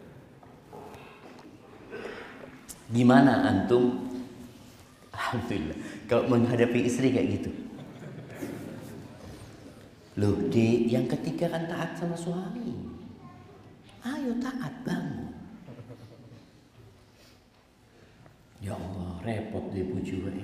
Gimana antum? Alhamdulillah. Kalau menghadapi istri kayak gitu. Loh, Dek, yang ketiga kan taat sama suami. Ayo taat, bangun. Ya Allah, repot deh bujuk ini.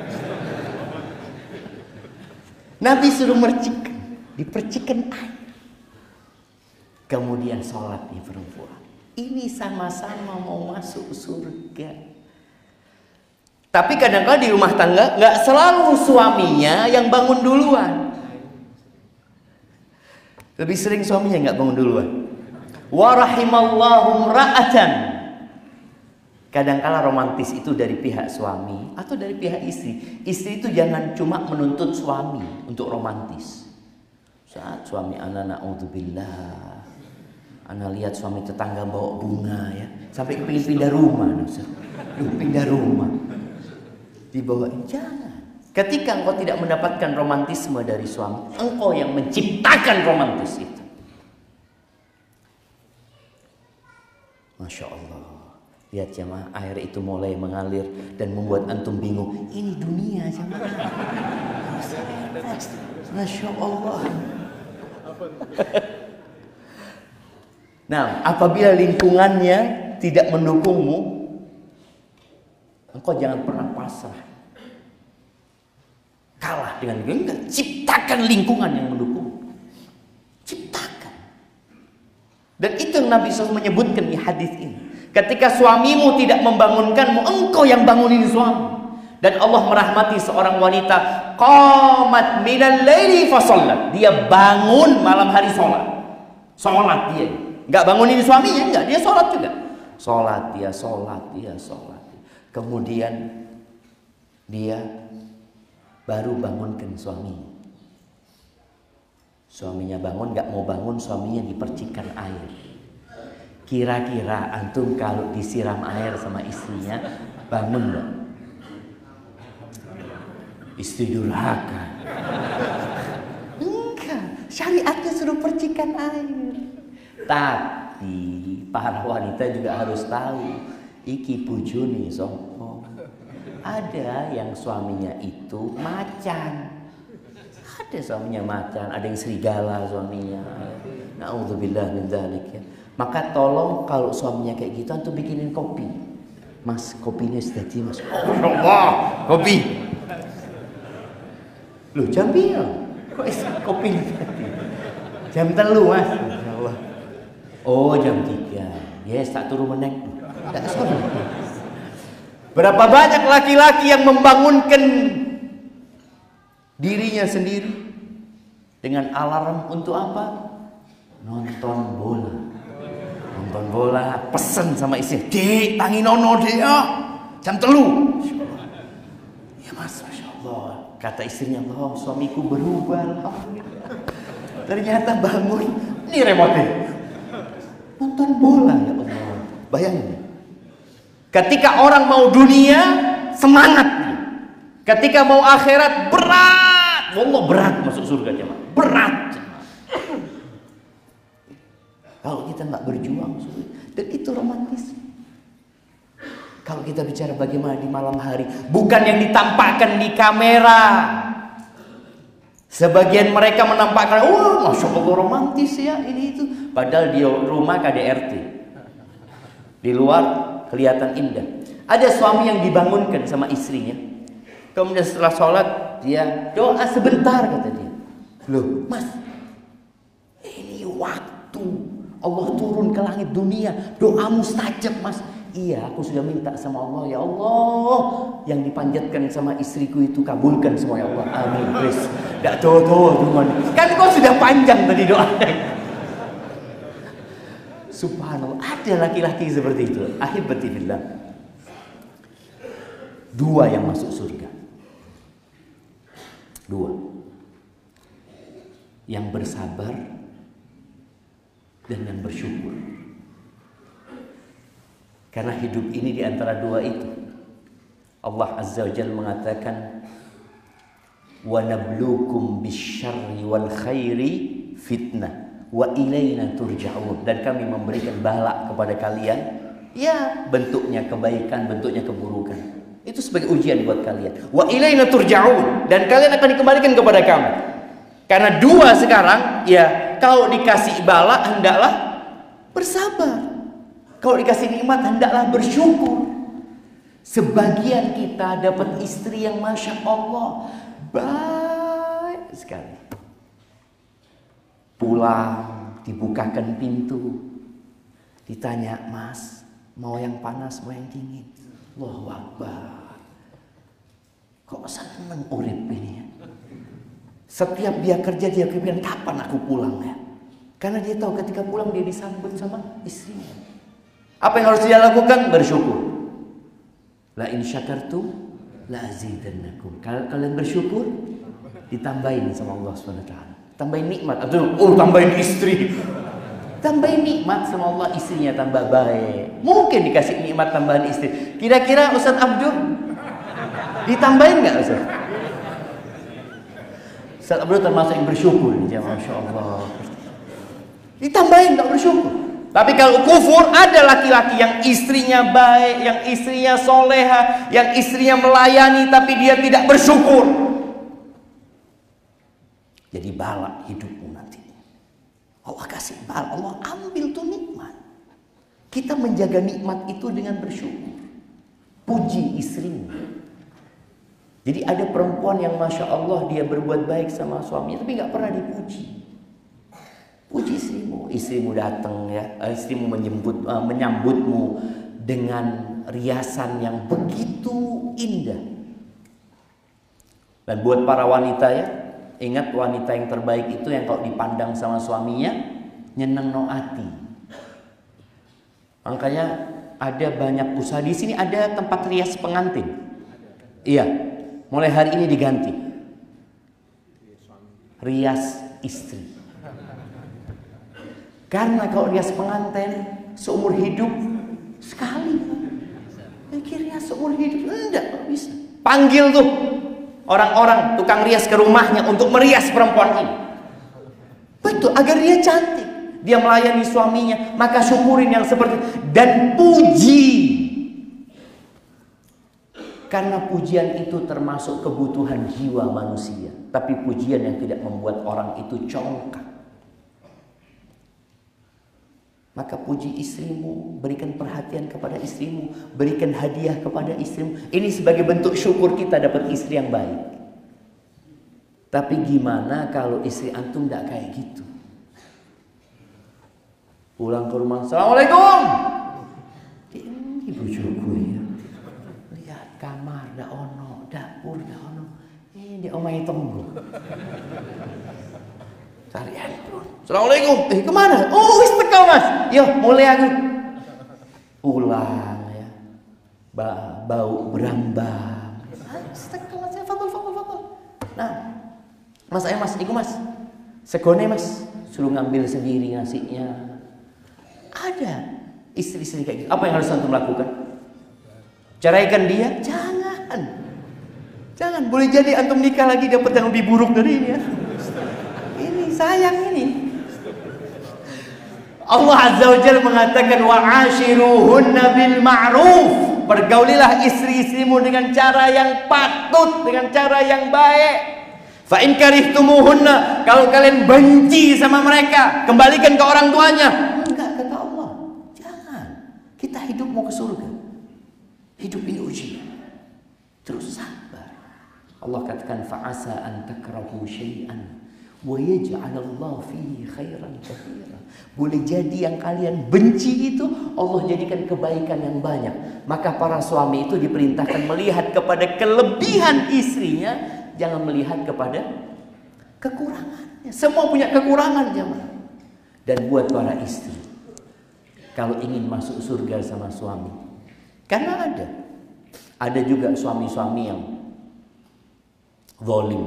Nabi suruh mercikan, dipercikan air. Kemudian sholat di perempuan. Ini sama-sama mau masuk surga. Tapi kadang-kadang di rumah tangga nggak selalu suaminya yang bangun duluan. Lebih sering suaminya nggak bangun duluan. Wa rahimallahu ra'atan. Kadang-kala romantis itu dari pihak suami atau dari pihak istri. Istri itu jangan cuma menuntut suami untuk romantis. Saat suami anak na'udzubillah, ana lihat suami tetangga bawa bunga, ya, sampai kepingin pindah rumah, Duh, pindah rumah, dibawain. Jangan. Ketika engkau tidak mendapatkan romantisme dari suami, engkau yang menciptakan romantis itu. Masya Allah. Lihat jemaah, air itu mulai mengalir dan membuat antum bingung. Ini dunia jemaah. Masya Allah. Nah, apabila lingkungannya tidak mendukungmu, engkau jangan pernah pasrah, kalah dengan lingkungan. Enggak, ciptakan lingkungan yang mendukung. Ciptakan. Dan itu yang Nabi shallallahu alaihi wasallam menyebutkan di hadis ini. Ketika suamimu tidak membangunkanmu, engkau yang bangunin suami. Dan Allah merahmati seorang wanita, qamat minal laili fashallat. Dia bangun malam hari sholat. Sholat dia. Enggak bangunin suaminya, enggak, dia sholat juga. Sholat dia, sholat dia, sholat. Kemudian dia baru bangunkan suaminya. Suaminya bangun, enggak mau bangun, suaminya dipercikan air. Kira-kira antum kalau disiram air sama istrinya, bangun enggak? Istri durhaka. Enggak, Syariatnya suruh percikan air. Tapi para wanita juga harus tahu iki bojone sapa. Ada yang suaminya itu macan. Ada suaminya macan, ada yang serigala suaminya. Nauzubillah min dzalik ya. Maka tolong kalau suaminya kayak gitu antum bikinin kopi. Mas, kopinya sudah jadi Mas. Oh, Allah, kopi. Loh, jam piro? Kok is kopi? Jam telu Mas. Insyaallah. Oh, jam tiga. Yes, tak turu meneng. Tak sorry. Berapa banyak laki-laki yang membangunkan dirinya sendiri dengan alarm untuk apa? Nonton bola. Nonton bola, pesen sama istri, "Dek, tangi nono dek ya. Jam telu." Ya Mas, Masya Allah. Kata istrinya, "Allah, suamiku berubah." Ternyata bangun, ini remote. Nonton bola ya Allah. Bayangin. Ketika orang mau dunia, semangat. Ketika mau akhirat, berat. Wallah berat masuk surga jemaah. Berat. Kalau kita nggak berjuang, dan itu romantis. Kalau kita bicara bagaimana di malam hari, bukan yang ditampakkan di kamera. Sebagian mereka menampakkan, wah, masya Allah romantis ya ini itu. Padahal di rumah K D R T, di luar kelihatan indah. Ada suami yang dibangunkan sama istrinya. Kemudian setelah sholat dia doa sebentar kata dia. Loh, Mas, ini waktu Allah turun ke langit dunia, doa mustajab Mas. Iya, aku sudah minta sama Allah, ya Allah, yang dipanjatkan sama istriku itu kabulkan semua ya Allah. Amin. Please. Enggak doa-doa cuman. Kan kau sudah panjang tadi doanya. Subhanallah, ada laki-laki seperti itu. Ahibati fillah. Dua yang masuk surga. Dua. Yang bersabar dan yang bersyukur. Karena hidup ini di antara dua itu. Allah Azza wa Jalla mengatakan, "Wa nabluukum bisyarri wal khairi fitnah wa ilaina turja'un." Dan kami memberikan bala kepada kalian, ya bentuknya kebaikan, bentuknya keburukan. Itu sebagai ujian buat kalian. Wa ilaina turja'un, dan kalian akan dikembalikan kepada kami. Karena dua sekarang, ya kalau dikasih bala hendaklah bersabar. Kalau dikasih nikmat hendaklah bersyukur. Sebagian kita dapat istri yang masya Allah baik sekali. Pulang dibukakan pintu, ditanya, "Mas, mau yang panas mau yang dingin?" Allahu Akbar. Kok seneng urip ini ya? Setiap dia kerja dia kepikiran kapan aku pulang ya. Karena dia tahu ketika pulang dia disambut sama istrinya. Apa yang harus dia lakukan? Bersyukur. La in syakartum la azidannakum. Kalau kalian bersyukur, ditambahin sama Allah subhanahu wa taala. Tambahin nikmat. Atau oh tambahin istri. Tambahin nikmat sama Allah, istrinya tambah baik. Mungkin dikasih nikmat tambahan istri. Kira-kira Ustaz Abdul ditambahin nggak Ustaz? Ustaz Abdul termasuk yang bersyukur ya, masya Allah. Ditambahin nggak bersyukur. Tapi kalau kufur, ada laki-laki yang istrinya baik, yang istrinya soleha, yang istrinya melayani, tapi dia tidak bersyukur. Jadi bala hidupmu nanti. Allah kasih bala, Allah ambil tuh nikmat. Kita menjaga nikmat itu dengan bersyukur. Puji istrimu. Jadi ada perempuan yang masya Allah dia berbuat baik sama suaminya, tapi nggak pernah dipuji. Puji istrimu, istrimu datang ya, istrimu menjemput, uh, menyambutmu dengan riasan yang begitu indah. Dan buat para wanita ya, ingat wanita yang terbaik itu yang kalau dipandang sama suaminya nyeneng no ati. Makanya ada banyak usaha di sini, ada tempat rias pengantin. Iya, mulai hari ini diganti. Rias istri. Karena kalau rias pengantin seumur hidup sekali. Mikir rias seumur hidup enggak, enggak bisa. Panggil tuh orang-orang tukang rias ke rumahnya untuk merias perempuan ini. Betul, agar dia cantik. Dia melayani suaminya, maka syukurin yang seperti dan puji. Karena pujian itu termasuk kebutuhan jiwa manusia. Tapi pujian yang tidak membuat orang itu congkak. Maka puji istrimu, berikan perhatian kepada istrimu, berikan hadiah kepada istrimu. Ini sebagai bentuk syukur kita dapat istri yang baik. Tapi gimana kalau istri antum tidak kayak gitu? Pulang ke rumah, Assalamualaikum. Ini bujuku ya. Lihat kamar, dak ono, dapur, dak ono. Ini dia omai tonggo. Cari handphone. Assalamualaikum. Eh kemana? Oh wis teko mas. Yo mulai aku. Pulang ya. Ba bau berambang. Teko mas, fakul fakul fakul. Nah, mas ayo mas, iku mas. Segone mas. Suruh ngambil sendiri ngasihnya. Ada istri-istri kayak gitu. Apa yang harus antum lakukan? Ceraikan dia? Jangan. Jangan. Boleh jadi antum nikah lagi dapat yang lebih buruk dari ini ya. Ini sayang ini. Allah Azza wa Jalla mengatakan wa'ashiruhunna bil ma'ruf. Pergaulilah istri-istrimu dengan cara yang patut, dengan cara yang baik. Fa in karihtumuhunna, kalau kalian benci sama mereka, kembalikan ke orang tuanya. Kita hidup mau ke surga. Hidup ini ujian. Terus sabar. Allah katakan fa'asa an takrahu syai'an wa yaj'alallahu fihi khairan katsira. Boleh jadi yang kalian benci itu Allah jadikan kebaikan yang banyak. Maka para suami itu diperintahkan melihat kepada kelebihan istrinya, jangan melihat kepada kekurangannya. Semua punya kekurangan jemaah. Dan buat para istri, kalau ingin masuk surga sama suami, karena ada, ada juga suami-suami yang zalim.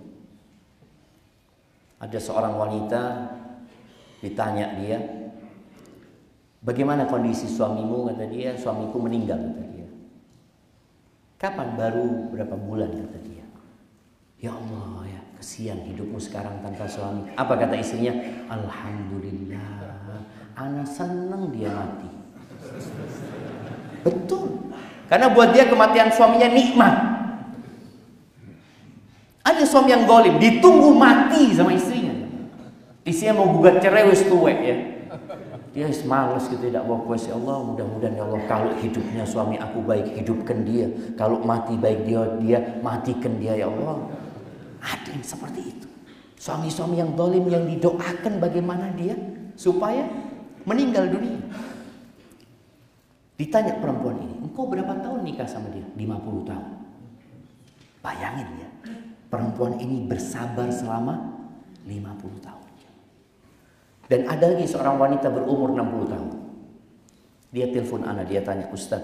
Ada seorang wanita ditanya dia, bagaimana kondisi suamimu? Kata dia, suamiku meninggal. Kata dia. Kapan? Baru berapa bulan? Kata dia. Ya Allah ya, kesian hidupmu sekarang tanpa suami. Apa kata istrinya? Alhamdulillah. Ana senang dia mati. Betul. Karena buat dia kematian suaminya nikmat. Ada suami yang golim, ditunggu mati sama istrinya. Istrinya mau gugat cerai wis tuwek ya. Dia wis males gitu, tidak mau puas. Ya Allah, mudah-mudahan ya Allah kalau hidupnya suami aku baik, hidupkan dia. Kalau mati baik dia, dia matikan dia ya Allah. Ada yang seperti itu. Suami-suami yang golim yang didoakan bagaimana dia supaya meninggal dunia. Ditanya perempuan ini, engkau berapa tahun nikah sama dia? lima puluh tahun. Bayangin ya, perempuan ini bersabar selama lima puluh tahun. Dan ada lagi seorang wanita berumur enam puluh tahun. Dia telepon ana, dia tanya, Ustaz,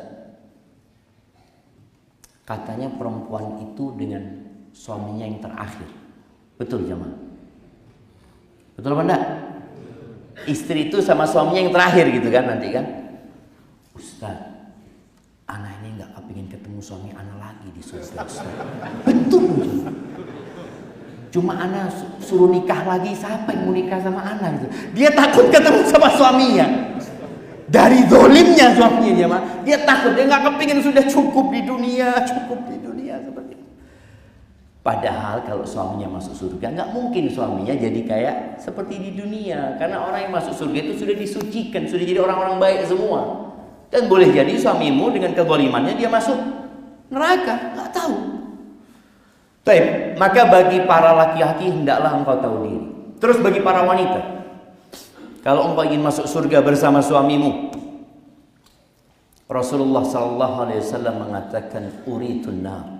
katanya perempuan itu dengan suaminya yang terakhir. Betul jemaah? Betul apa enggak? Istri itu sama suaminya yang terakhir gitu kan nanti kan. Ustaz, anak ini nggak kepingin ketemu suami anak lagi di surga Ustaz. Betul. Cuma anak suruh nikah lagi, siapa yang mau nikah sama anak gitu. Dia takut ketemu sama suaminya. Dari zolimnya suaminya dia mah. Dia takut, dia nggak kepingin, sudah cukup di dunia, cukup di dunia seperti itu. Padahal kalau suaminya masuk surga, nggak mungkin suaminya jadi kayak seperti di dunia. Karena orang yang masuk surga itu sudah disucikan, sudah jadi orang-orang baik semua. Dan boleh jadi suamimu dengan kezalimannya dia masuk neraka, nggak tahu. Baik, maka bagi para laki-laki hendaklah engkau tahu diri. Terus bagi para wanita, kalau engkau ingin masuk surga bersama suamimu, Rasulullah Sallallahu Alaihi Wasallam mengatakan, uritun nar,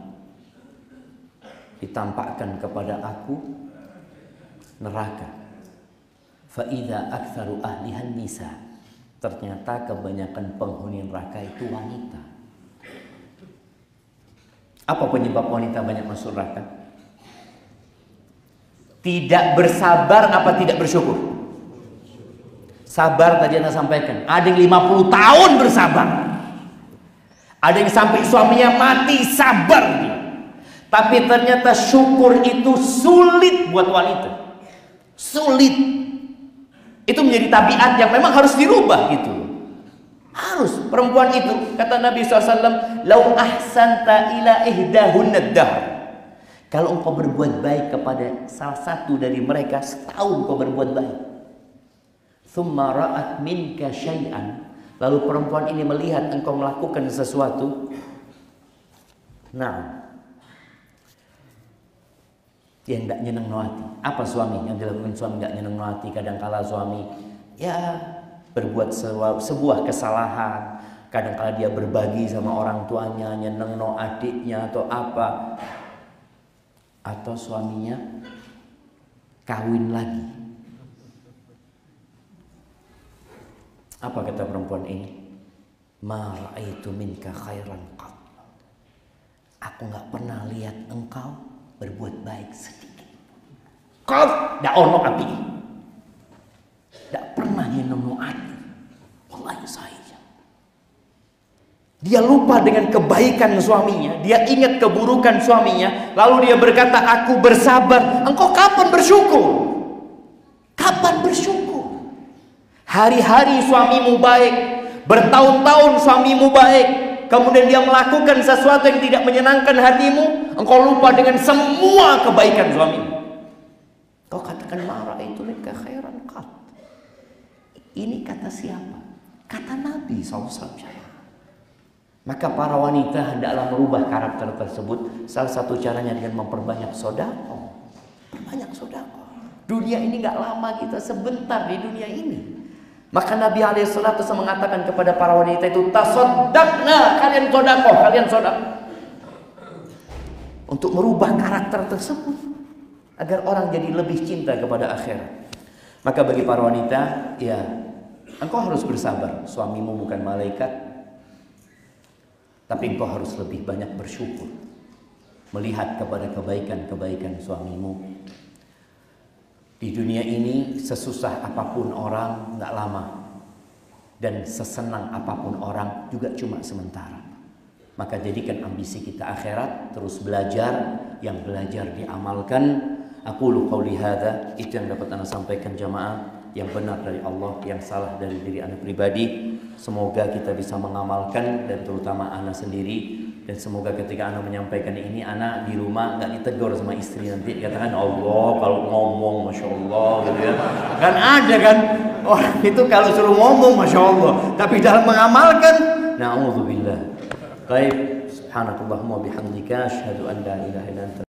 ditampakkan kepada aku neraka. Fa idza aktsaru ahlihan nisa, ternyata kebanyakan penghuni neraka itu wanita. Apa penyebab wanita banyak masuk neraka? Tidak bersabar apa tidak bersyukur? Sabar tadi Anda sampaikan. Ada yang lima puluh tahun bersabar. Ada yang sampai suaminya mati sabar dia. Tapi ternyata syukur itu sulit buat wanita. Sulit. Itu menjadi tabiat yang memang harus dirubah gitu. Harus. Perempuan itu, kata Nabi shallallahu alaihi wasallam, "Lau ahsanta ila ihdahunna dahr." Kalau engkau berbuat baik kepada salah satu dari mereka, setahun kau berbuat baik. Thumma ra'at minka syai'an. Lalu perempuan ini melihat engkau melakukan sesuatu. Nah, yang tidak nyeneng no hati. Apa suami yang dilakukan suami tidak nyeneng no hati? Kadangkala suami ya berbuat sebuah, sebuah kesalahan. Kadangkala dia berbagi sama orang tuanya, nyeneng no adiknya atau apa. Atau suaminya kawin lagi. Apa kata perempuan ini? Ma ra'aitu minka khairan qat. Aku nggak pernah lihat engkau berbuat baik sedikit. Qat dak ono api. Dak pernah nyeneng ati. Wallahi saya. Dia lupa dengan kebaikan suaminya, dia ingat keburukan suaminya, lalu dia berkata, "Aku bersabar." Engkau kapan bersyukur? Kapan bersyukur? Hari-hari suamimu baik, bertahun-tahun suamimu baik, kemudian dia melakukan sesuatu yang tidak menyenangkan hatimu, engkau lupa dengan semua kebaikan suamimu. Kau katakan, "Marah itu minka khairan qat." Ini kata siapa? Kata Nabi shallallahu alaihi wasallam. Maka para wanita hendaklah merubah karakter tersebut. Salah satu caranya dengan memperbanyak sedekah. Perbanyak sedekah. Dunia ini gak lama, kita sebentar di dunia ini. Maka Nabi alaihi salatu wasallam mengatakan kepada para wanita itu, "Tasaddaqna, kalian sedekah, kalian sedekah." Untuk merubah karakter tersebut agar orang jadi lebih cinta kepada akhirat. Maka bagi para wanita, ya, engkau harus bersabar. Suamimu bukan malaikat. Tapi engkau harus lebih banyak bersyukur, melihat kepada kebaikan-kebaikan suamimu. Di dunia ini sesusah apapun orang gak lama, dan sesenang apapun orang juga cuma sementara. Maka jadikan ambisi kita akhirat, terus belajar, yang belajar diamalkan. Aku lu qauli hadza, itu yang dapat Anda sampaikan jamaah. Yang benar dari Allah, yang salah dari diri Anda pribadi. Semoga kita bisa mengamalkan, dan terutama Anda sendiri. Dan semoga ketika Anda menyampaikan ini, Anda di rumah gak ditegur sama istri nanti. Katakan, "Allah kalau ngomong Masya Allah," gitu ya. Kan ada kan orang itu kalau suruh ngomong Masya Allah, tapi dalam mengamalkan, na'udzubillah. Baik, subhanakallahumma bihamdika, asyhadu an la ilaha illa anta